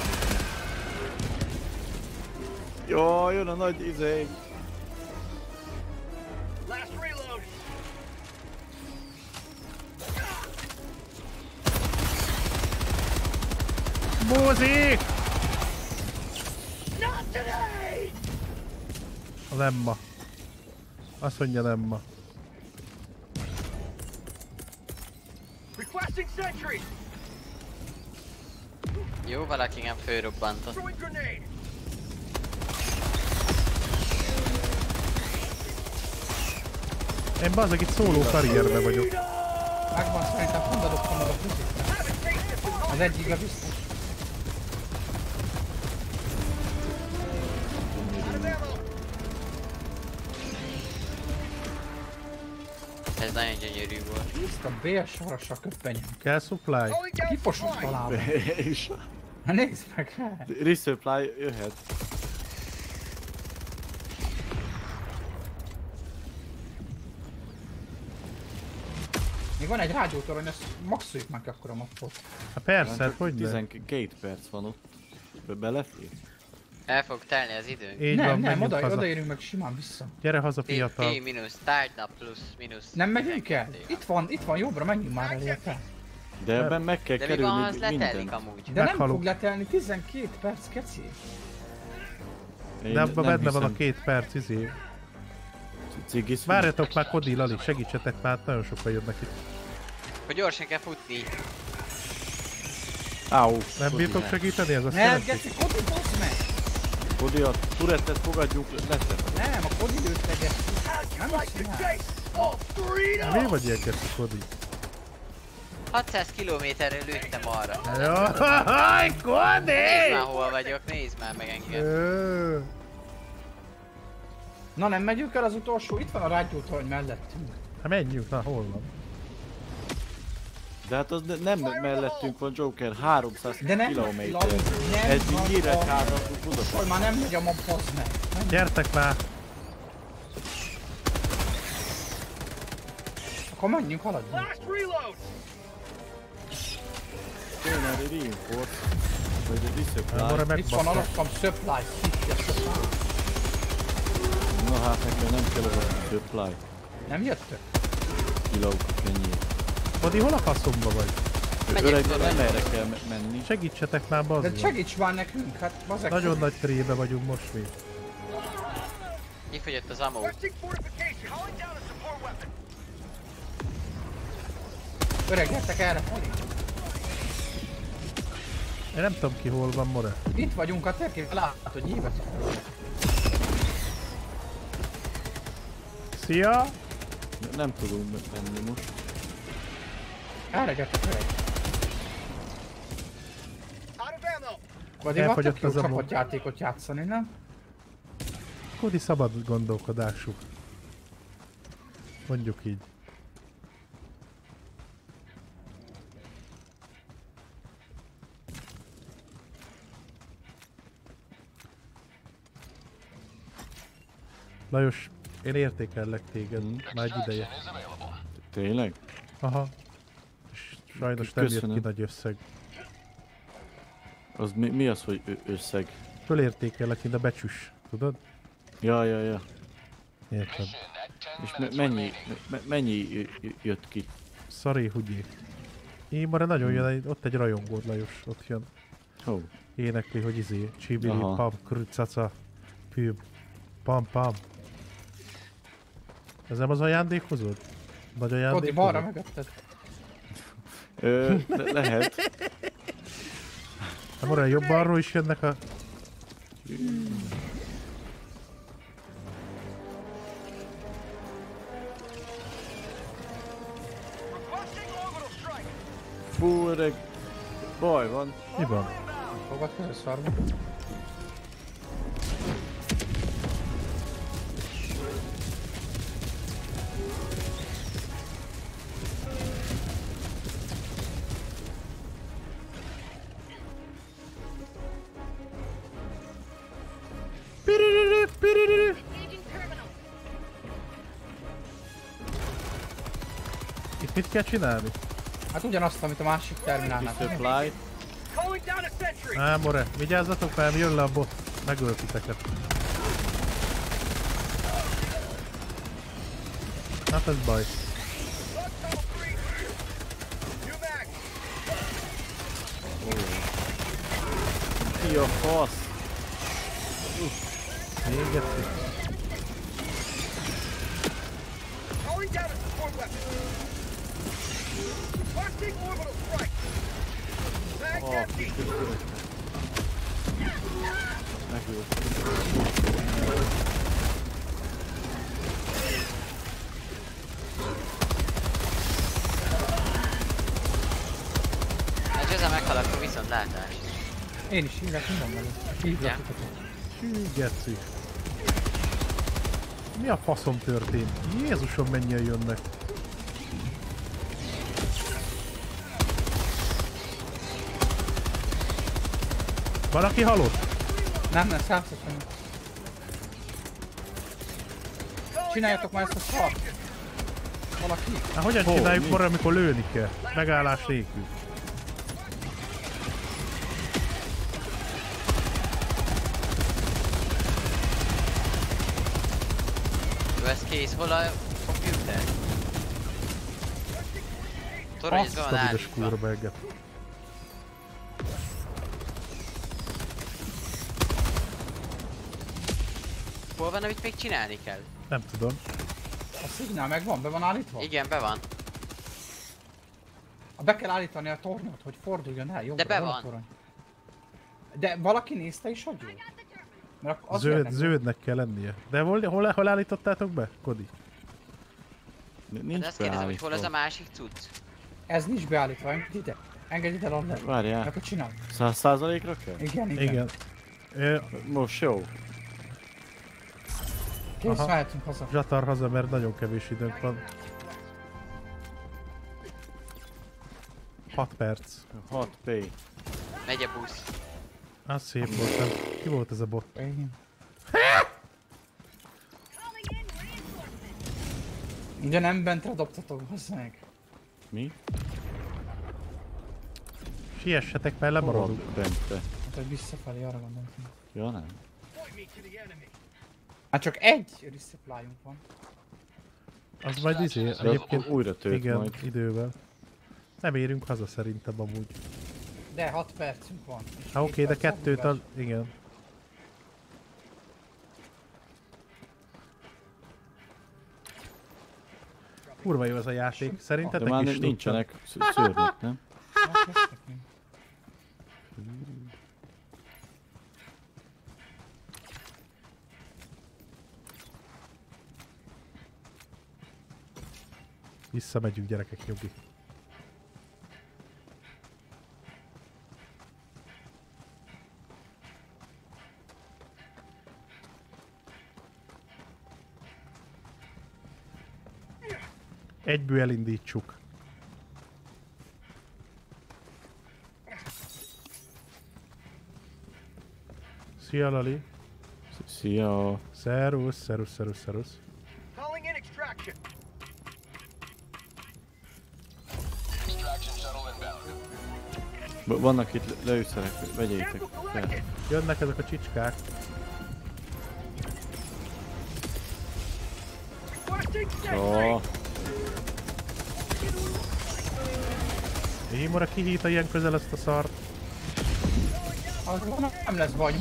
Jó, jön a nagy izé. Mózik! A lemma. Azt mondja lemma. Jó, valaki nem fölrobbantott. Én bazzeg itt szóló karrierbe vagyok. Megvan, szerintem pont adottam oda fizikre. Az egyikbe biztos. Ez nagyon gyönyörű volt. Ezt a bélsaras a köpenyem. Kell supply? Kiposott a lábam. És... Na nézd meg! Resupply jöhet. Még van egy rádiótorony, ezt maxoljuk meg akkor a mappot. Hát persze, hát hogy ne? 12 perc van ott. Belefér? El fog telni az időnk. Így Nem, van, nem, menjünk haza. odaérünk meg simán vissza. Gyere haza, fiatal. T mínusz, tárgynap plusz, mínusz. Nem megyünk el? 12. Itt van jobbra, menjünk már elérte. De ebben meg kell De még van, az kerülni letelik mindent. amúgy. De nem Meghalunk. fog letelni, 12 perc, keci. Én De abban nem benne van a hiszem. 2 perc izé. Cigis. Várjatok már, Kodi, Lali, segítsetek már, nagyon sokan jönnek itt. Hogy gyorsan kell futni. Áú. Nem bírtok segíteni? Ez azt Nem, jelenti? geci, Kodi, bossz meg! Kodi, a Turettet fogadjuk, leszek. Nem, a Kodi lőtt meg ezt. Nem azt csinál. Miért vagy ilyen keszű, Kodi? 600 kilométerre lőttem arra. Jaj, Kodi! Nézd már hol vagyok, nézd már meg engem. Na nem megyünk el az utolsó? Itt van a rágyútorony mellettünk. Hát menjünk, na hol van? De hát az nem mellettünk van, Joker, 300 De nem, kilométer. Laci, nem Ez van így Nyíregyházan Hogy Budapest. már nem megy a mob, baszd meg. Gyertek már! Akkor menjünk, haladjunk. Kéne egy reinforce. Vagy egy resupply. Arra Itt van megbasztak. alattam supply, szitja supply. Na hát nekem nem kell az a supply. Nem jöttök? Kiló, ennyi. Kodi, hol a faszomba vagy? Megyek Öreg, tovább. nem erre kell menni. Segítsetek már, De bazd. segíts már nekünk, hát bazeg. Nagyon nagy trébe vagyunk most még. Kifogyott az ammo. Öreg, gyertek erre, Poli. Én nem tudom ki hol van, more. Itt vagyunk a térképen, látod, hogy hívet. Szia! Nem tudunk menni most. Erre gyertek, öreg. Kodival Elfogyott tök jó az a mob. csapatjátékot játszani, nem? Kodi szabad gondolkodású. Mondjuk így. Lajos, én értékellek téged, már egy ideje. Tényleg? Aha. És sajnos nem jött Köszönöm. ki nagy összeg. Az mi az, hogy összeg? Fölértékellek, mint a becsüs, tudod? Ja. Érted. És mennyi jött ki? Szari, hügyék. Én már nagyon jön, ott egy rajongód, Lajos, ott jön. Ó. Énekli, hogy izé, csibili, Aha. pam, krücaca, püm, pam, pam. Ez nem az ajándékozod? Nagy Kodi, ajándékozod? balra mögötted. Lehet. Nem olyan jobb arról is jönnek a... Fú, öreg. Baj van. Mi van? Fogad fel, szarva. Engaging terminal. Itt mit kell csinálni? Hát ugyanazt, amit a másik terminálnál. Supply. Á, more, vigyázzatok, mert jön le a bot. Megöl titeket. Hát ez baj. Mi a fasz? Égetni. Megölt. Hát ezzel meghal, akkor viszont látás. Én is hívlek, mi van velük? Hívlak Ja. titeket. Hű, geci. Mi a faszom történt? Jézusom, mennyien jönnek. Valaki halott? Nem, 100%. Csináljatok már ezt a szart! Valaki? Hát hogyan csináljuk morra, amikor lőni kell? Megállás nélkül. Jó, ez kész, hol a komputer? Toronyzva Azt van a büdös állítva. kurva eget. Hol van, amit még csinálni kell? Nem tudom. A szignál megvan, be van állítva? Igen, be van. Be kell állítani a tornyot, hogy forduljon el jobbra. De be hol a van. torony? De valaki nézte is, hogy jó? Mert azért Zöldnek kell lennie. De hol állítottátok be, Kodi? Nincs De azt kérdezem, hogy hol az a beállítva. másik cucc. Ez nincs beállítva, engedj ide. Engedj ide, Lander. Várjál. Akkor csinálj. 100%-ra kell? Igen. Igen. Most jó. Kész, Aha. mehetünk haza. Zsatar haza, mert nagyon kevés időnk van. 6 perc. 6P. Megy a busz. Az szép volt, nem? Ki volt ez a bot? Igen. Calling in reinforcements. Ugye nem bentre dobtatok, hozzá meg. Mi? Siessetek, mert lemaradunk. Bente. Hát, hogy visszafelé arra gondoltam. Ja nem. Hát csak egy resupplyunk van. Az majd izé, De az egyébként újra tölt igen, majd. idővel. Nem érünk haza szerintem amúgy. De 6 percünk van. És Hát oké, de 7 perc kettőt szorulás. igen. Kurva jó ez a játék. De Szerintetek már is tudtam. nincsenek szörnyek, nem? Hát, kezdtek még. Visszamegyünk gyerekek, nyugi. Egyből elindítsuk. Szia Lali. Szia. Szerusz, szerusz, szerusz, szerusz. Calling in extraction. Vannak itt lőszerek, vegyétek fel. Jönnek ezek a csicskák. Ó, Émora kihívta ilyen közel ezt a szart. Az nem lesz baj.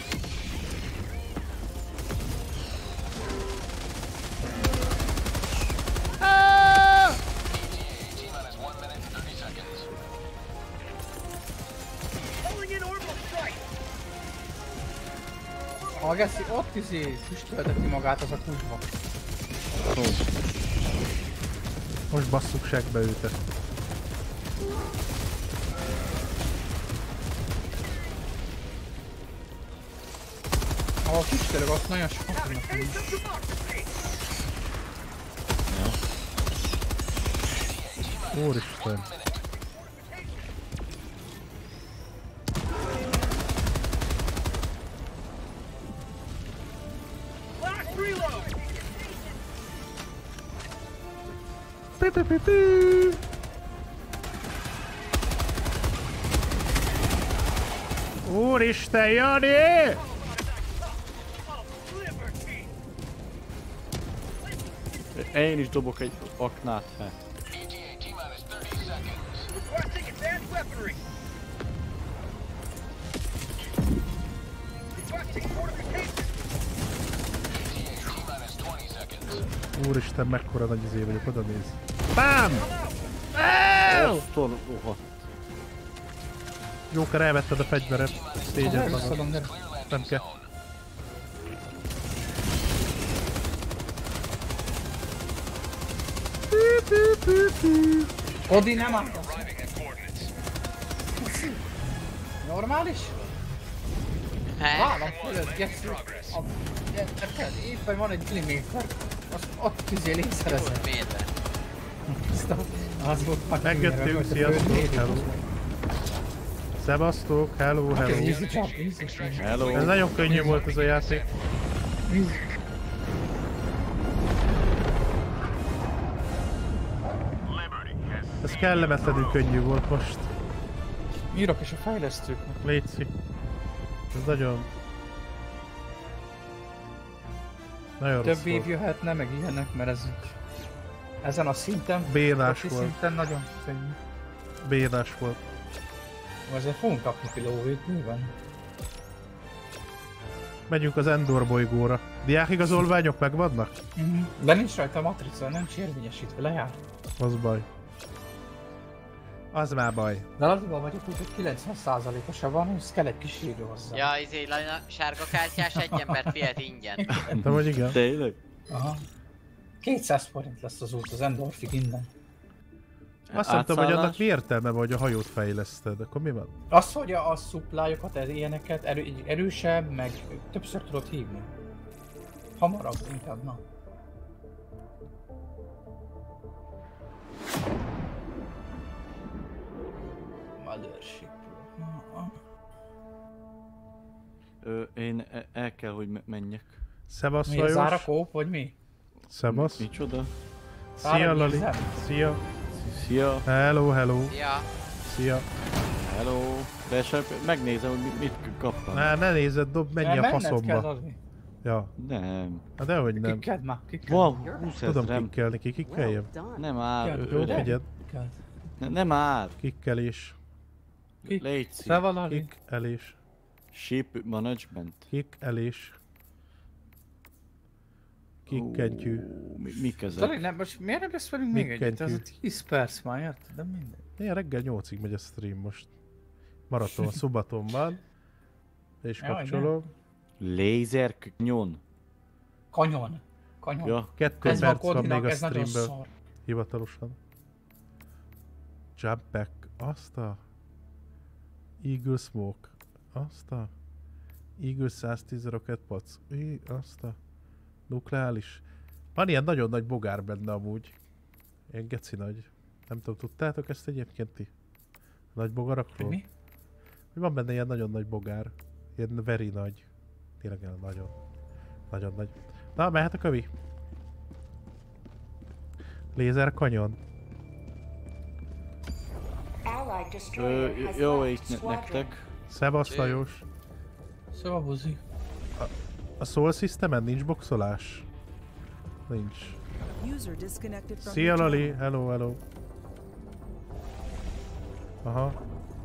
A Gessi ott füstölteti magát az a kutyba. Most basszuk segbe őt. Ahol füstölök, azt nagyon sokan tudnak menni. Úristen. Last reload. Úristen, Jani! én is dobok egy aknát, hát. Requesting advanced weaponry. Requesting fortification. Úristen, mekkora nagy izé vagyok, oda néz. BAM! Osztól, oha. Joker, elvetted a fegyveret. Szégyed magad. Visszadom, de Nem kell. Odi nem áll. Normális? Vállam fölött, Gessi. Érted? Éppen van egy milliméter. Azt ott lészerezem. Mérve. Az volt fucking Megjöttünk, erre, sziasztok, hogy a hello. Szevasztok, hello, Hát ez hello. easy job, easy job. Hello. Ez nagyon könnyű volt ez a játék. Ez kellemetlenül könnyű volt most. Írok is a fejlesztőknek. Léci. Ez nagyon... Nagyon rossz Több év volt. jöhetne, meg ilyenek, mert ez így... Ezen a szinten, Bénás profi volt. szinten nagyon könnyű. Bénás volt. Azért fogunk kapni kilóvét, nyilván. Megyünk az Endor bolygóra. Diákigazolványok megvannak? De nincs rajta a matrica, nem érvényesítve, lejár. Az baj. Az már baj. De azért vagyok úgy, hogy 90%-osa van, és kell egy kis írő hozzá. Ja, Lajna, sárga kártyás egy embert vihet ingyen. De hogy igen. Tényleg? Aha. 200 forint lesz az út az Endorfig innen. Azt mondtam, hogy annak Átszállás? mi értelme van, hogy a hajót fejleszted, akkor mi van? Az, hogy a supply-okat, ilyeneket erősebb, meg többször tudod hívni. Hamarabb inkább, na. Mothership. Én el kell, hogy menjek. Szevasz, Mi ez Lajos. árakóp, vagy mi? Szevasz. Micsoda? Szia, Lali. Szia. Szia. Hello, hello. Ja, Szia. Hello. De esetleg megnézem, hogy mit kaptam. Ne nézed, menj a Menned kell faszomba. adni. Ja. Nem. Hát dehogy nem. Kikked már, kikked. Van 20 Tudom ezrem. kikkelni, kikkeljem. Nem áll. Jó, Jó, de? figyeld. Kikked. Nem áll. Kikkelés. Légy szív. Szóval Lali. Kikkelés. Ship management. Kikkelés. Kikkedjű. Mik ezek? Lali, nem, most miért nem lesz velünk még egyet? Ez Mikkentjű. a 10 perc már, érted? De mindegy. Ilyen reggel 8-ig megy a stream most. Maraton, szubaton van. És Jaj, kapcsolom. Laser nyon. Kanyon. Kanyon. Ja. 2 Ez van perc van még Kodinak, a ez nagyon streamből. szar. Hivatalosan. Jump back. Azt a... Eagle Smoke. Azt a... Eagle 110 Rocket Pots. Azt a... Nukleális. Van ilyen nagyon nagy bogár benne amúgy. Ilyen geci nagy. Nem tudom, tudtátok ezt egyébként ti? Nagy bogarakról? Mi? Hogy van benne ilyen nagyon nagy bogár. Ilyen very nagy. Tényleg ilyen nagyon. Nagyon nagy. Na, mehet a kövi. Lézer kanyon. Allied destroyer has Jó left itt squadron. nektek. Szevasz, Lajos. Szóval buzi. A Soul Systemen nincs boxolás? Nincs. User disconnected from Szia your Lali, channel. hello, hello. Aha.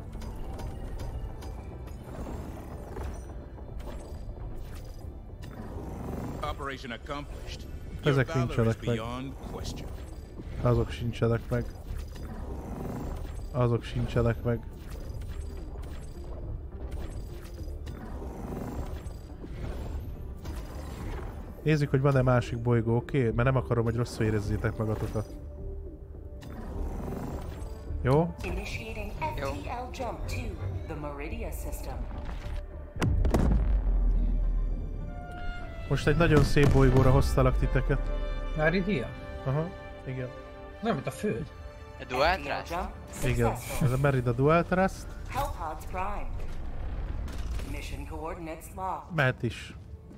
Operation accomplished. Your Ezek valor is nincsenek meg. beyond question. Azok sincsenek meg. Azok sincsenek meg. Nézzük, hogy van-e másik bolygó, oké? Mert nem akarom, hogy rosszul érezzétek magatokat. Jó? Initiating FTL jump to the Meridia system. Most egy nagyon szép bolygóra hoztalak titeket. Meridia? Aha, igen. Nem, mint a föld. a Dual FTL Thrust? jump Igen. successful. Ez a Merida Dual Thrust. Hellpods primed. Mission coordinates locked. Mehet is.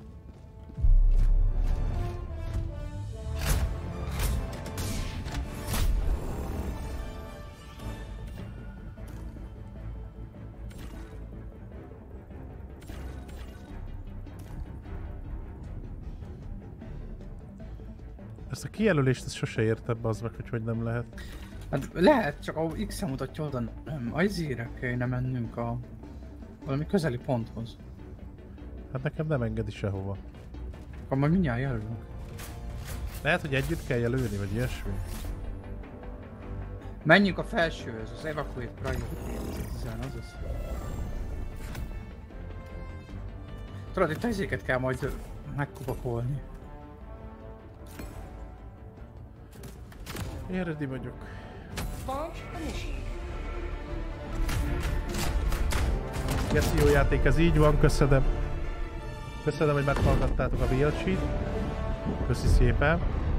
Ezt a kijelölést ezt sose értem, az meg, hogy nem lehet. Hát lehet, csak a X-en mutatja oda, nem, a izére kéne mennünk a valami közeli ponthoz. Hát nekem nem engedi sehova. Akkor majd mindjárt jelölünk. Lehet, hogy együtt kell jelölni, vagy ilyesmi. Menjünk a felsőhöz, az Evacuate Priority, az az. Tudod, itt a izéket kell majd megkupakolni. Én ready vagyok. Launch initiated. Geci, jó játék, ez így van, köszönöm. Köszönöm, hogy meghallgattátok a Vilcsit. Köszi szépen.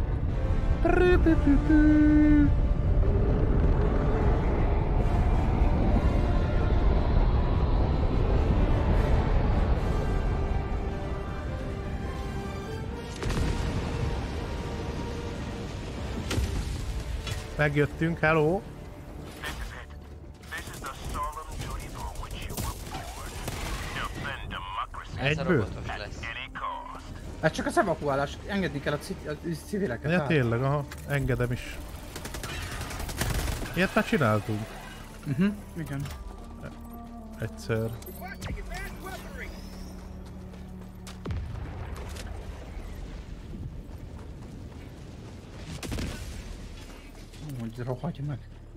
Megjöttünk, hello! This is it. This is the solemn duty for which you were born. Defend democracy Ez a Egyből? robotos at lesz. any cost. Ez csak az evakuálás, engedni kell a civileket. Ja, át. tényleg, aha, engedem is. Ilyet már csináltunk. Igen. Egyszer. hogy rohagy meg.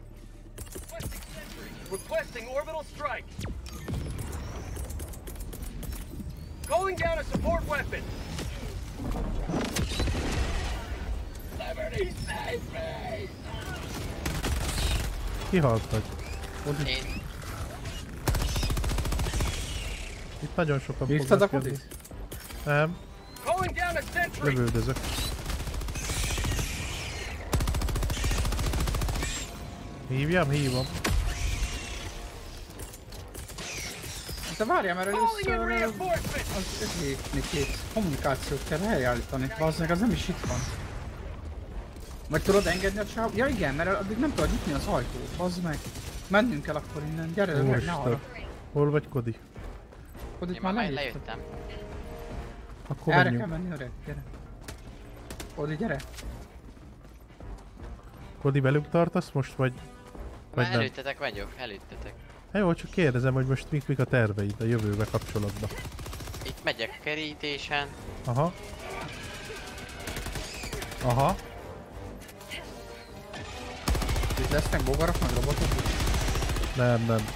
Requesting orbital strike. Calling down a support weapon. Liberty, save me! Kihalt vagy. Én Itt nagyon sokan Hívtad a fognak jönni. Kodit? Nem, Calling down a sentry. lövöldözök. Hívjam? Hívom. De várjál, mert Calling in először reinforcements. az két kommunikációt kell helyreállítani. Valószínűleg az nem is itt van. Vagy tudod engedni a csáv? Ja igen, mert addig nem tudod nyitni az ajtót, bazd meg. Mennünk kell akkor innen, gyere, ne Úristen. arra. Hol vagy, Kodi? Kodit én már már lejöttem. lejöttem. Akkor Erre kell menjünk. menni, öreg, gyere. Kodi, gyere. Kodi, velünk tartasz most, vagy Már nem? előttetek vagyok, előttetek. Hát jó, csak kérdezem, hogy most mik a terveid a jövőbe kapcsolatban. Itt megyek kerítésen. Aha. Aha. Itt lesznek bogarak, meg robotok is. Nem.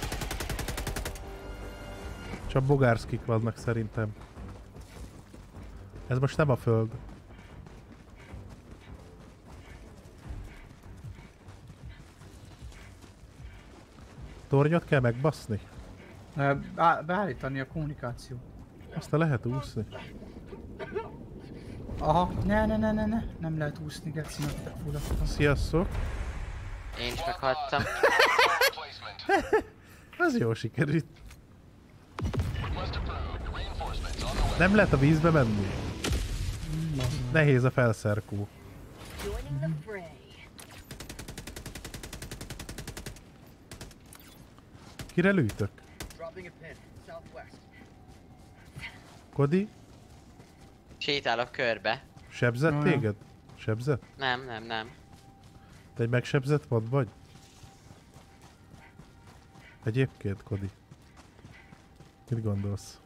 Csak bogárszkik vannak szerintem. Ez most nem a föld. Tornyot kell megbaszni? Beállítani a kommunikáció. Azt lehet úszni. Aha, ne. Nem lehet úszni, geci, meg fulladtam. Sziasztok! Én is meghaltam. Ez jól sikerült. Nem lehet a vízbe menni. Nehéz a felszerkó. Joining the fray. Kire lőtök? Dropping a pin. Southwest. Kodi? Sétálok körbe. Sebzett Aha. téged? Sebzett? Nem. Te egy megsebzett vad vagy? Egyébként, Kodi? Mit gondolsz?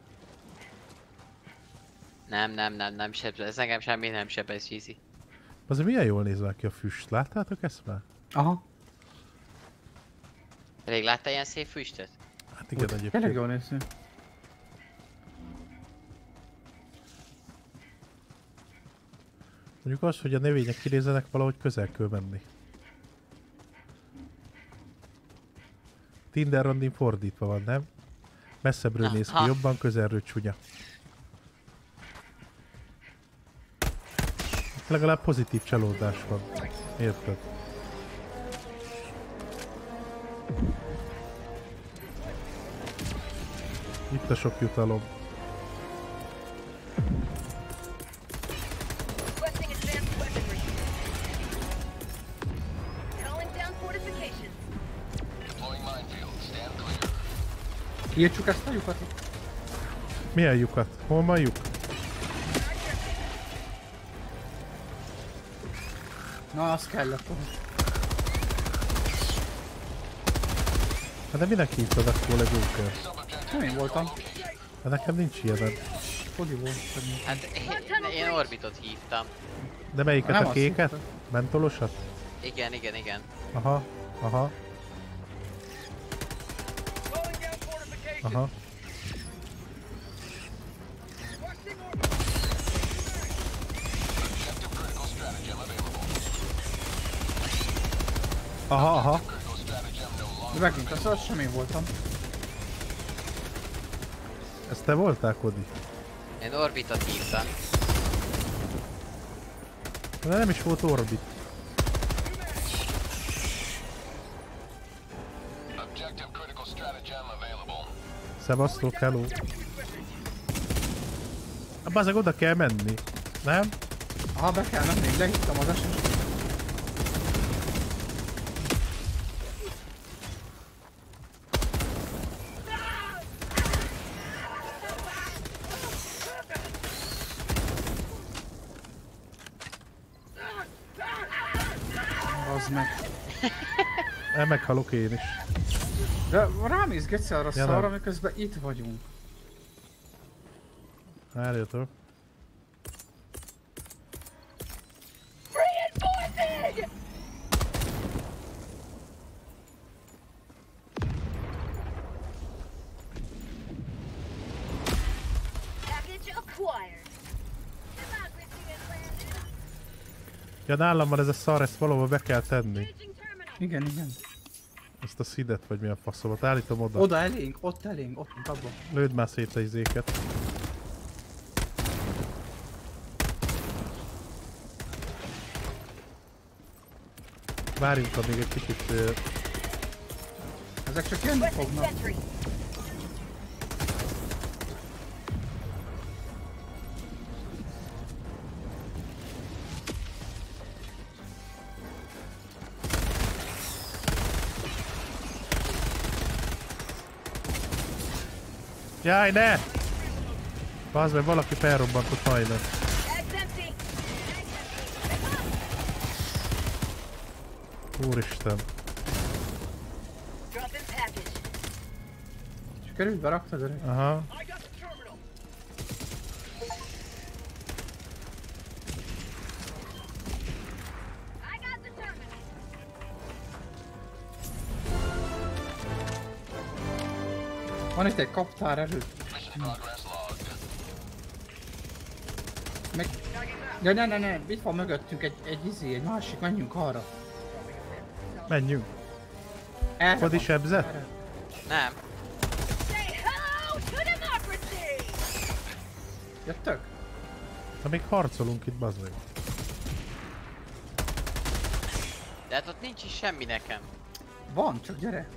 Nem sebez. Ez engem semmi nem sebez, Cheesy. Azért milyen jól néz ki a füst, láttátok ezt már? Aha, Rég láttál ilyen szép füstöt? Hát igen, tényleg egyébként. jól néz ki. Mondjuk az, hogy a növények kinézzenek, valahogy közel kell menni. Tinder randin fordítva van, nem? Messzebbről néz ki Aha. jobban, közelről csúnya. Legalább pozitív csalódás van. Érted? Itt a sok jutalom. Requesting advanced weaponry. Calling down fortifications. Írtsuk ezt a lyukat itt. Milyen lyukat? Hol van lyuk? Na, az kellett volna. Hát de minek hívtad akkor a Joker? Nem én voltam. Hát nekem nincs ilyenem. Kodi volt. szerintem. Hát én Orbitot hívtam. De melyiket, Nem a azt kéket? hittad. Mentolosat? Igen. Aha. Calling down fortifications. Aha. Requesting orbital. Aha. De megint az sem én voltam. Ez te voltál, Kodi? Én Orbitot hívtam. De nem is volt Orbit. Szevasztok, hello. Bazzeg, oda kell menni. Nem? Aha, be kell menni, lehittem az eset. Az meg. Meghalok én is. De rámész geci arra Ja, szarra, nem. miközben itt vagyunk. Várjatok. acquired. Democracy has landed. Ja, nálam van ez a szar, ezt valahol be kell tenni. Engaging terminal. Igen, igen. Ezt a szidet, vagy milyen faszomat. Állítom oda. Oda elénk, ott mint abban. Lőd már szét a izéket. Várjunk, amíg egy kicsit... Ezek csak jönni Requesting fognak. sentry. Jaj, ne! Bazd meg, valaki felrobbantott majdnem. Bag's empty. Úristen. Drop in package. Sikerült, beraktad öreg? Aha. I got the terminal. I got the terminal. Van itt egy kaptár előtt. Meg... Ja, ne, itt van mögöttünk egy másik, menjünk arra. Menjünk. Erre Kodi van. sebzett? Erre. Nem. Say hello to democracy. Jöttök? Ha még harcolunk itt, bazd meg. De hát ott nincs is semmi nekem. Van, csak gyere.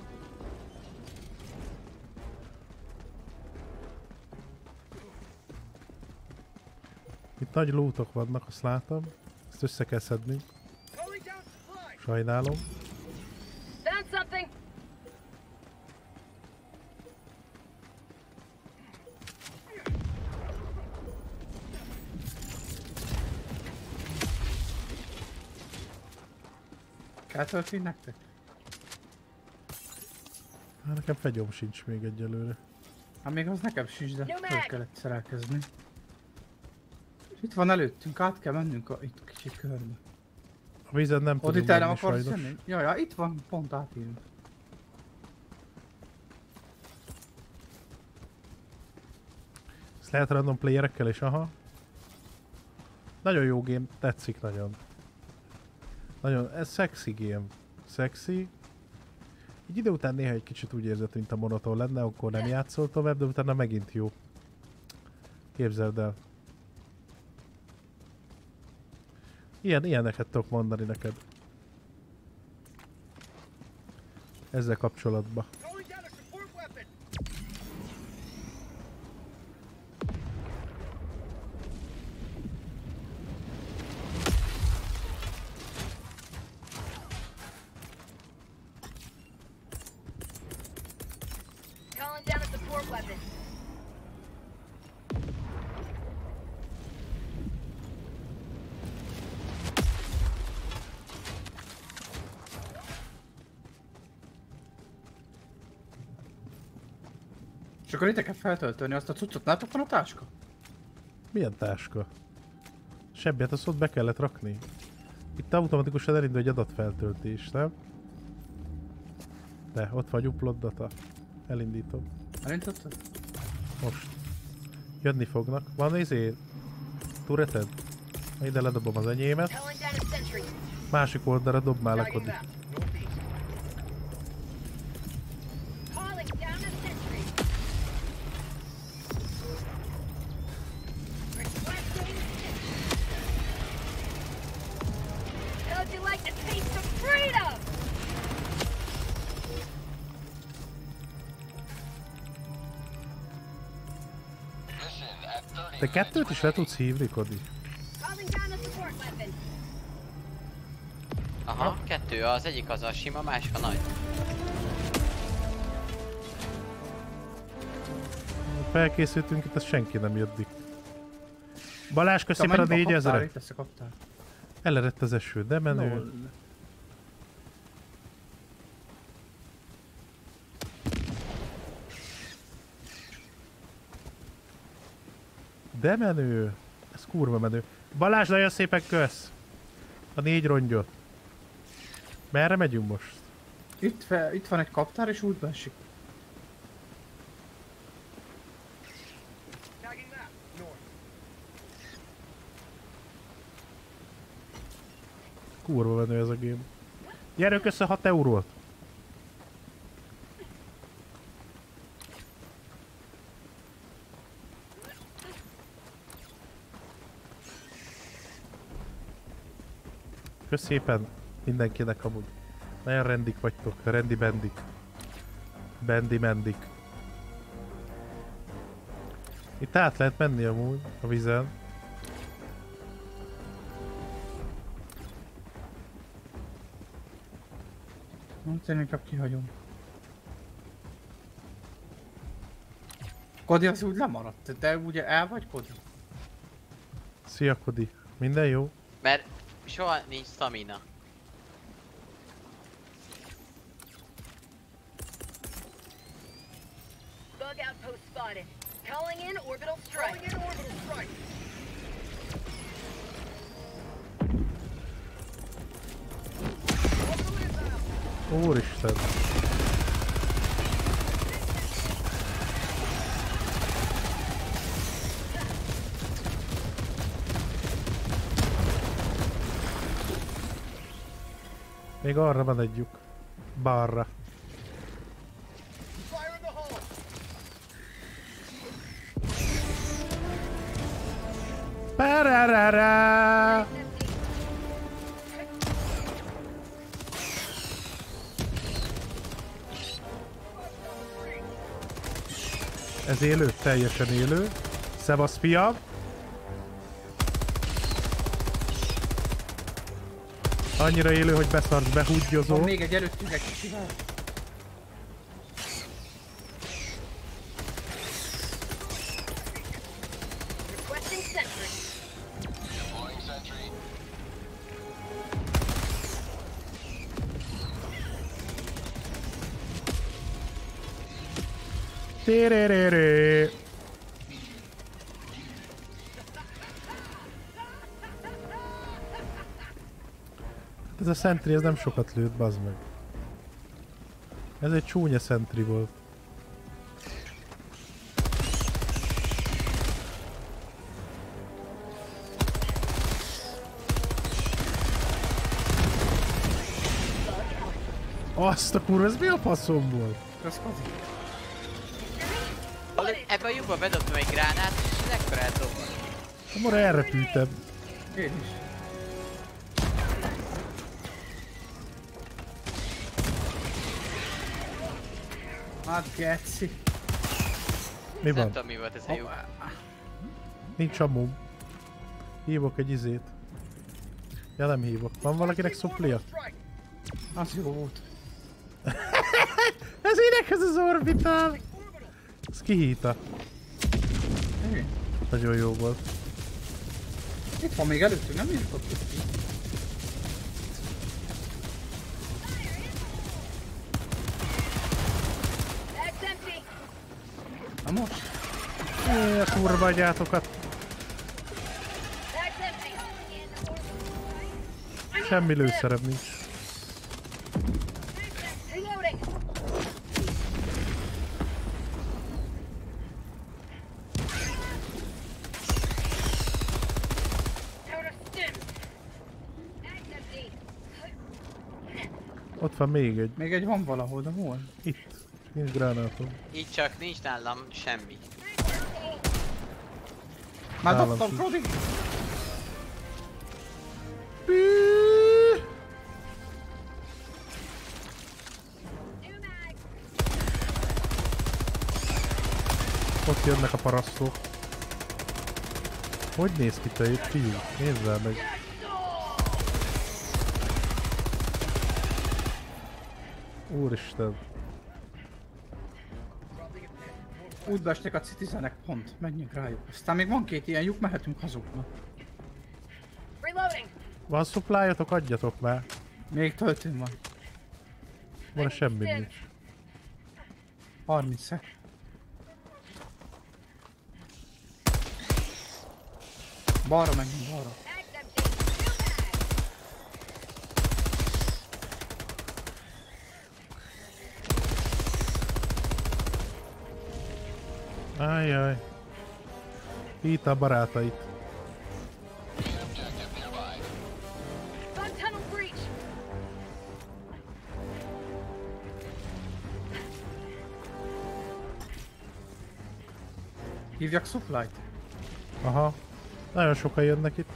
Itt nagy lootok vannak, azt látom. Ezt össze kell szedni. Sajnálom. Found something. Kell tölteni nektek? Hát nekem fegyom sincs még egyelőre. Hát még az nekem sincs, de New föl mag. kellett szerelkezni. Itt van előttünk, át kell mennünk itt kicsit körbe. A vízen nem Ott tudunk itt el nem menni akarsz sajnos. jönni? Ja, itt van, pont átírunk. Ezt lehet random playerekkel is, aha. Nagyon jó game, tetszik nagyon. Nagyon, ez sexy game. Sexy. Egy idő után néha egy kicsit úgy érzed, mint a monoton lenne, akkor nem játszol tovább, de utána megint jó. Képzeld el. Ilyeneket tudok mondani neked. Ezzel kapcsolatban. Calling down a support weapon. És akkor itt kell feltölteni azt a cuccot, látok van a táska? Milyen táska? Sebbet, azt ott be kellett rakni. Itt automatikusan elindul egy adatfeltöltés, nem? De, ott vagy upload data. Elindítom. Elindítottad? Most. Jönni fognak. Van izé? Turreted? Ide ledobom az enyémet. Calling down a sentry. Másik oldalra dob már le, Target Kodi. map. Calling down a sentry. Requesting. How'd you like the taste of freedom? Te kettőt is le tudsz hívni, Kodi? Calling down a support weapon. Aha, kettő. Az egyik az a sima, másik a nagy. Felkészültünk, itt az senki nem jött. Balázs, köszönöm a 4000-et. Itt lesz a kaptár. Elerett az eső, de menő. Lol. De menő. Ez kurva menő. Balázs, nagyon szépen kösz. A 4 rongyot. Merre megyünk most? Itt van egy kaptár és útba esik. Kurva menő ez a game. Gyerünk össze 6 eurót. Kösz szépen mindenkinek amúgy. Nagyon rendik vagytok, rendi bendik. Bendi mendik. Itt át lehet menni amúgy a vízen. Én inkább kihagyom. Kodi az úgy lemaradt, de ugye el vagy Kodi? Szia Kodi, minden jó? Mert soha nincs stamina. Bug outpost spotted. Calling in orbital strike. Úristen! Még arra menedjük. Balra. Pararara! Ez élő? Teljesen élő. Szevasz fiam! Annyira élő, hogy beszarsz, behúgyozó. Van még egy előttünk egy kicsivel. Requesting sentry. Téréréré. Ez a sentry, ez nem sokat lőtt, bazd meg. Ez egy csúnya sentry volt. Azt a kurva, ez mi a faszom volt? Kösz Kodi. Ebbe a lyukba bedobtam egy gránát, és ez ekkora eldobva. Amora elrepültem. Én is. Hát geci. Mi Nem van? tudom mi volt ez a lyuk. Nincs amúgy. Hívok egy izét. Ja, nem hívok. Van valakinek szuplia? Az jó volt. Ez énekhez az orbitál! Ez kihíta. Igen. Nagyon jó volt. Itt van még előttünk, nem írtottuk ki. Bag's empty. Na most? A kurva agyátokat. Bag's empty. Semmi lőszerem nincs. Reloading. Total stim. Bag's empty. Ott van még egy. Még egy van valahol, de hol? Itt. Nincs gránátom. Így csak nincs nálam semmi. Már Nálam dobtam, sincs. Kodi! Ott jönnek a parasztok. Hogy néz ki te itt, fiú? Nézzel meg. Úristen. Útba estek a citizenek pont, menjünk rájuk. Aztán még van két ilyen lyuk, mehetünk hazuknak. Reloading. Van supply-otok? Adjatok már. Még töltőn van. Van semmi nincs. 30 szek. Balra menjünk, balra. Bag's empty. Ajjaj. Itt a barátait. Bug tunnel free. Hívjak supply-t? Aha. Nagyon sokan jönnek itt.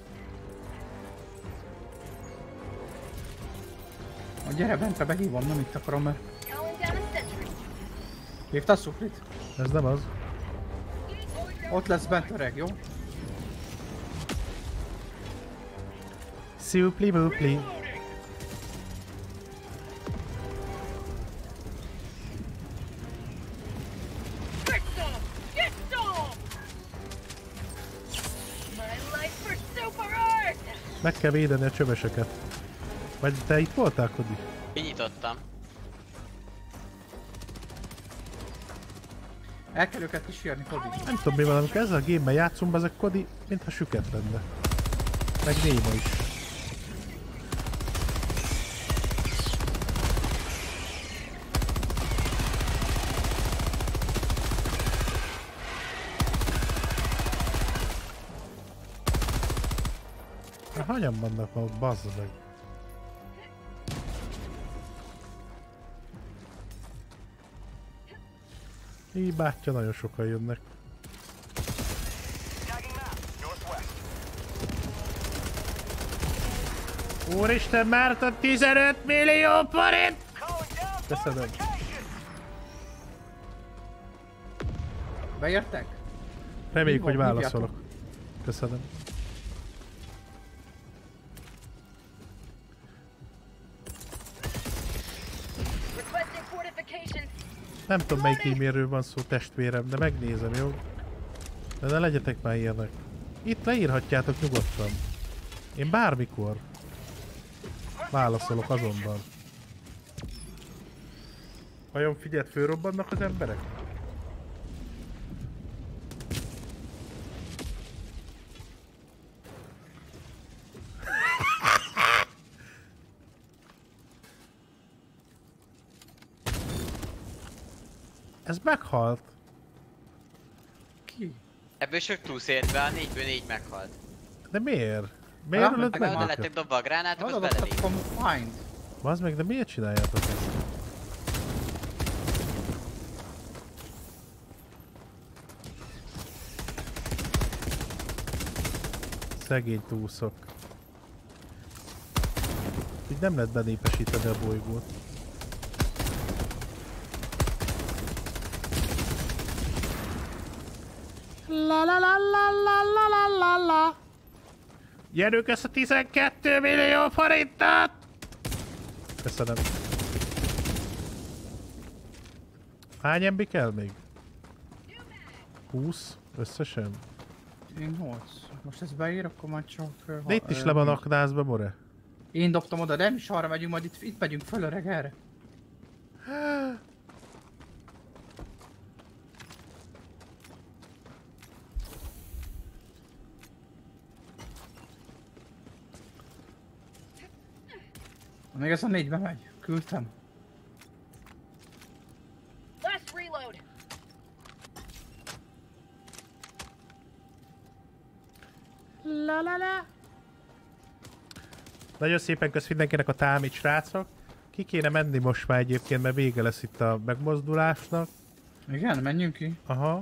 Gyere bentre, behívom, nem itt akarom, mert... Calling down a sentry. Hívtál supplit? Ez nem az. Ott lesz bent öreg, jó? Szupli bupli. Get some! Get some! My life for super art! Meg kell védeni a csöveseket. Vagy te itt voltál, Kodi? Kinyitottam. El kell őket kísérni, Kodi. Nem tudom mi van, amikor ezzel a game-ben játszunk, ezek Kodi, mintha süket lenne. Meg Néma is. Hányan vannak ma, bazzad meg? Így bátya, nagyon sokan jönnek. Úristen, Márton 15 millió forint! Köszönöm. Beértek? Reméljük, hogy Hívom, válaszolok. Köszönöm. Requesting fortifications. Nem tudom melyik e-mailről van szó, testvérem, de megnézem, jó? De ne legyetek már ilyenek. Itt leírhatjátok nyugodtan. Én bármikor válaszolok azonban. Vajon figyeld, fölrobbannak az emberek? Ez meghalt. Ki? Ebből sok túlsz ért be, a 4-ből 4 meghalt. De miért? Miért ölöd Meg meg oda lettek őket? dobva a gránátok, az Adadottak belelép. a find. Bazd meg, de miért csináljátok ezt? Szegény túszok. Így nem lehet benépesíteni a bolygót. La la la la la la la la la. Gyerünk ezt a 12 millió forintot! Köszönöm. Hány MB kell még? 20 összesen? Én 8. Most ezt beír, akkor majd csak... De itt is le van aknázva, more. Én dobtam oda, de nem is arra megyünk, majd itt megyünk föl öreg erre. Még ez a 4-be megy. Küldtem. Last reload. La la la. Nagyon szépen kösz mindenkinek a támit, srácok. Ki kéne menni most már egyébként, mert vége lesz itt a megmozdulásnak. Igen, menjünk ki. Aha.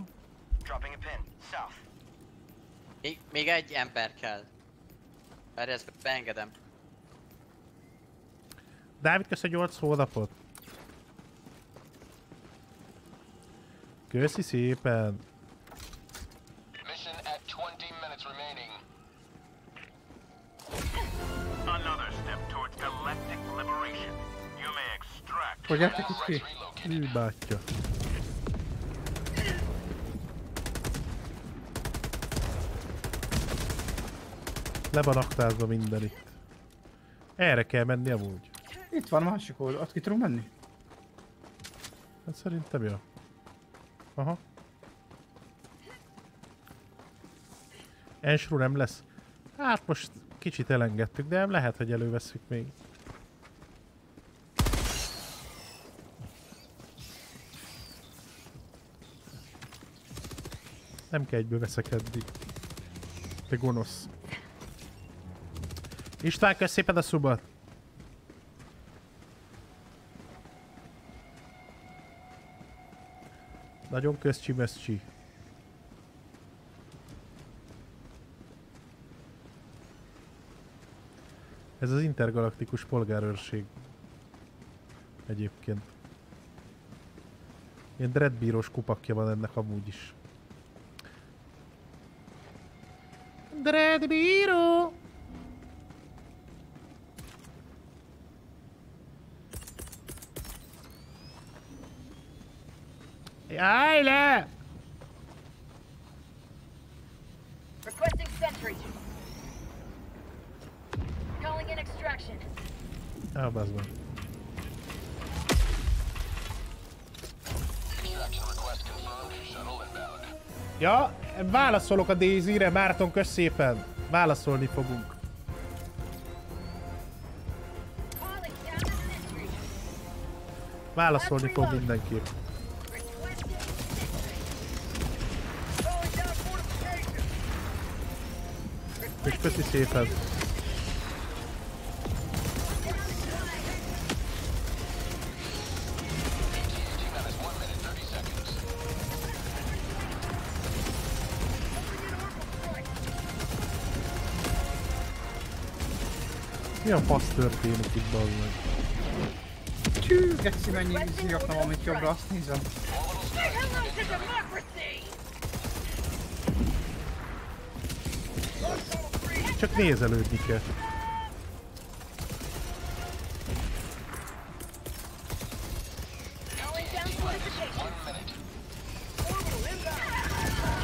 Még egy ember kell. Erre ezt beengedem. Dávid, kösz a 8 hónapot. Köszi szépen. Mission at 20 minutes remaining. Another step towards galactic liberation. You may extract. Hogy jöttek itt ki? Hű, bátya. Le van aktázva minden itt. Erre kell menni amúgy. Itt van a másik oldal, ott ki tudunk menni? Hát szerintem jó. Aha. Ensru nem lesz. Hát most kicsit elengedtük, de nem lehet, hogy elővesszük még. Nem kell egyből veszekedni. Te gonosz. István, kösz szépen a szubat! Nagyon kösz, Csimeszcsi. Ez az intergalaktikus polgárőrség. Egyébként. Ilyen dreadbírós kupakja van ennek amúgy is. Dreadbíró! Állj le! Requesting sentry. Calling in extraction. Bazd meg. Ja, válaszolok a Daisy-re, Márton, kösz szépen. Válaszolni fogunk. Calling down a sentry. Válaszolni fog mindenképp. Requesting sentry. Calling down fortification. És köszi szépen. Mi a fasz történik itt, bazd meg? Csű, geci, mennyi vízi rakna valamit jobbra, azt nézem. Hello to democracy. Csak nézelődni kell. Calling down fortification. Orbital inbound.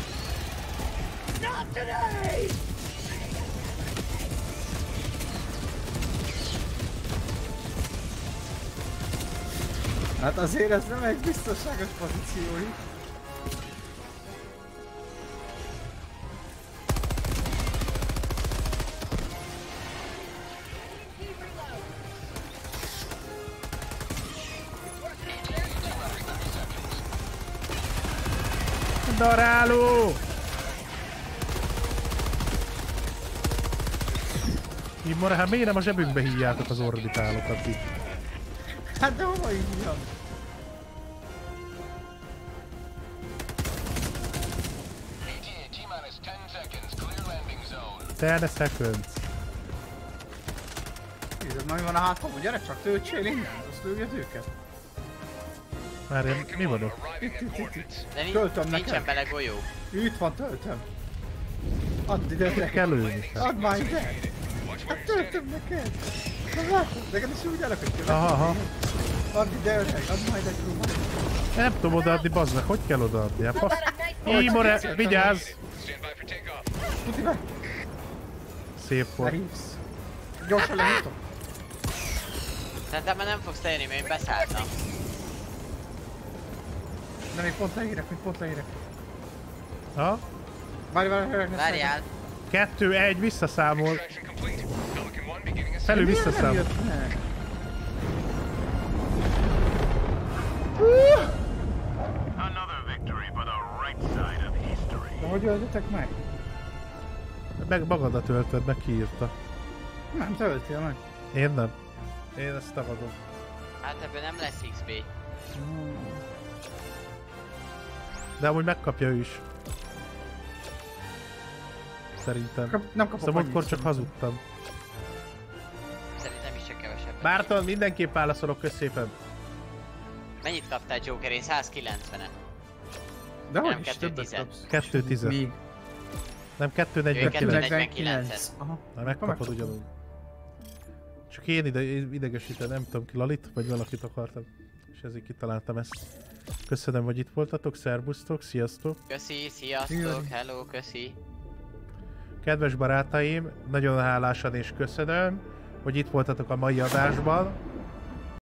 Not today. Hát azért ez nem egy biztonságos pozíció itt. Daráló! Immora, hát miért nem a zsebünkbe hívjátok az orbitálokat itt? Hát de hova hívjam? Ten seconds. Nézd, majd van a hátamon, gyere csak, töltsél innen, azt lőjed őket. Várjál, mi van ott? De Töltöm nincsen neked. bele golyó. Itt van, töltöm. Add ide neked. Kell lőni. Add már ide. Hát töltöm neked. Na látod, neked is úgy elakadja. Aha. Add ide öreg, add már ide próbálj. Nem tudom odaadni, bazd meg, hogy kell odaadni? Hát fasz. Imore, vigyázz! Tuti meg. Szép volt. Lehívsz. Gyorsan lehívtam. Szerintem már nem fogsz leérni, mert én beszálltam. De még pont leírek. Ha? Várj, Várjál. 2, 1, visszaszámol. Felül visszaszámol. Another victory for the right side of history. De hogy öltetek meg? Meg magadat töltöd, meg kiírta. Nem töltél meg. Én nem. Én ezt tagadom. Hát ebből nem lesz XP. De amúgy megkapja ő is. Szerintem. Nem kapok Szóval annyit akkor csak szerintem. hazudtam. Szerintem is csak kevesebb. Márton, mindenképp válaszolok, kösz szépen. Mennyit kaptál, Joker? Én 190-et. De hogy Nem, is többet 2-10. kapsz. 2-10. Még. Nem, Ő 2-49. 249-et. Aha. Na, megkapod ugyanúgy. Csak én idegesítem, nem tudom ki, Lalit, vagy valakit akartam. És ezért kitaláltam ezt. Köszönöm, hogy itt voltatok, szervusztok, sziasztok! Köszi, sziasztok, hello, köszi. Kedves barátaim, nagyon hálásan és köszönöm, hogy itt voltatok a mai adásban.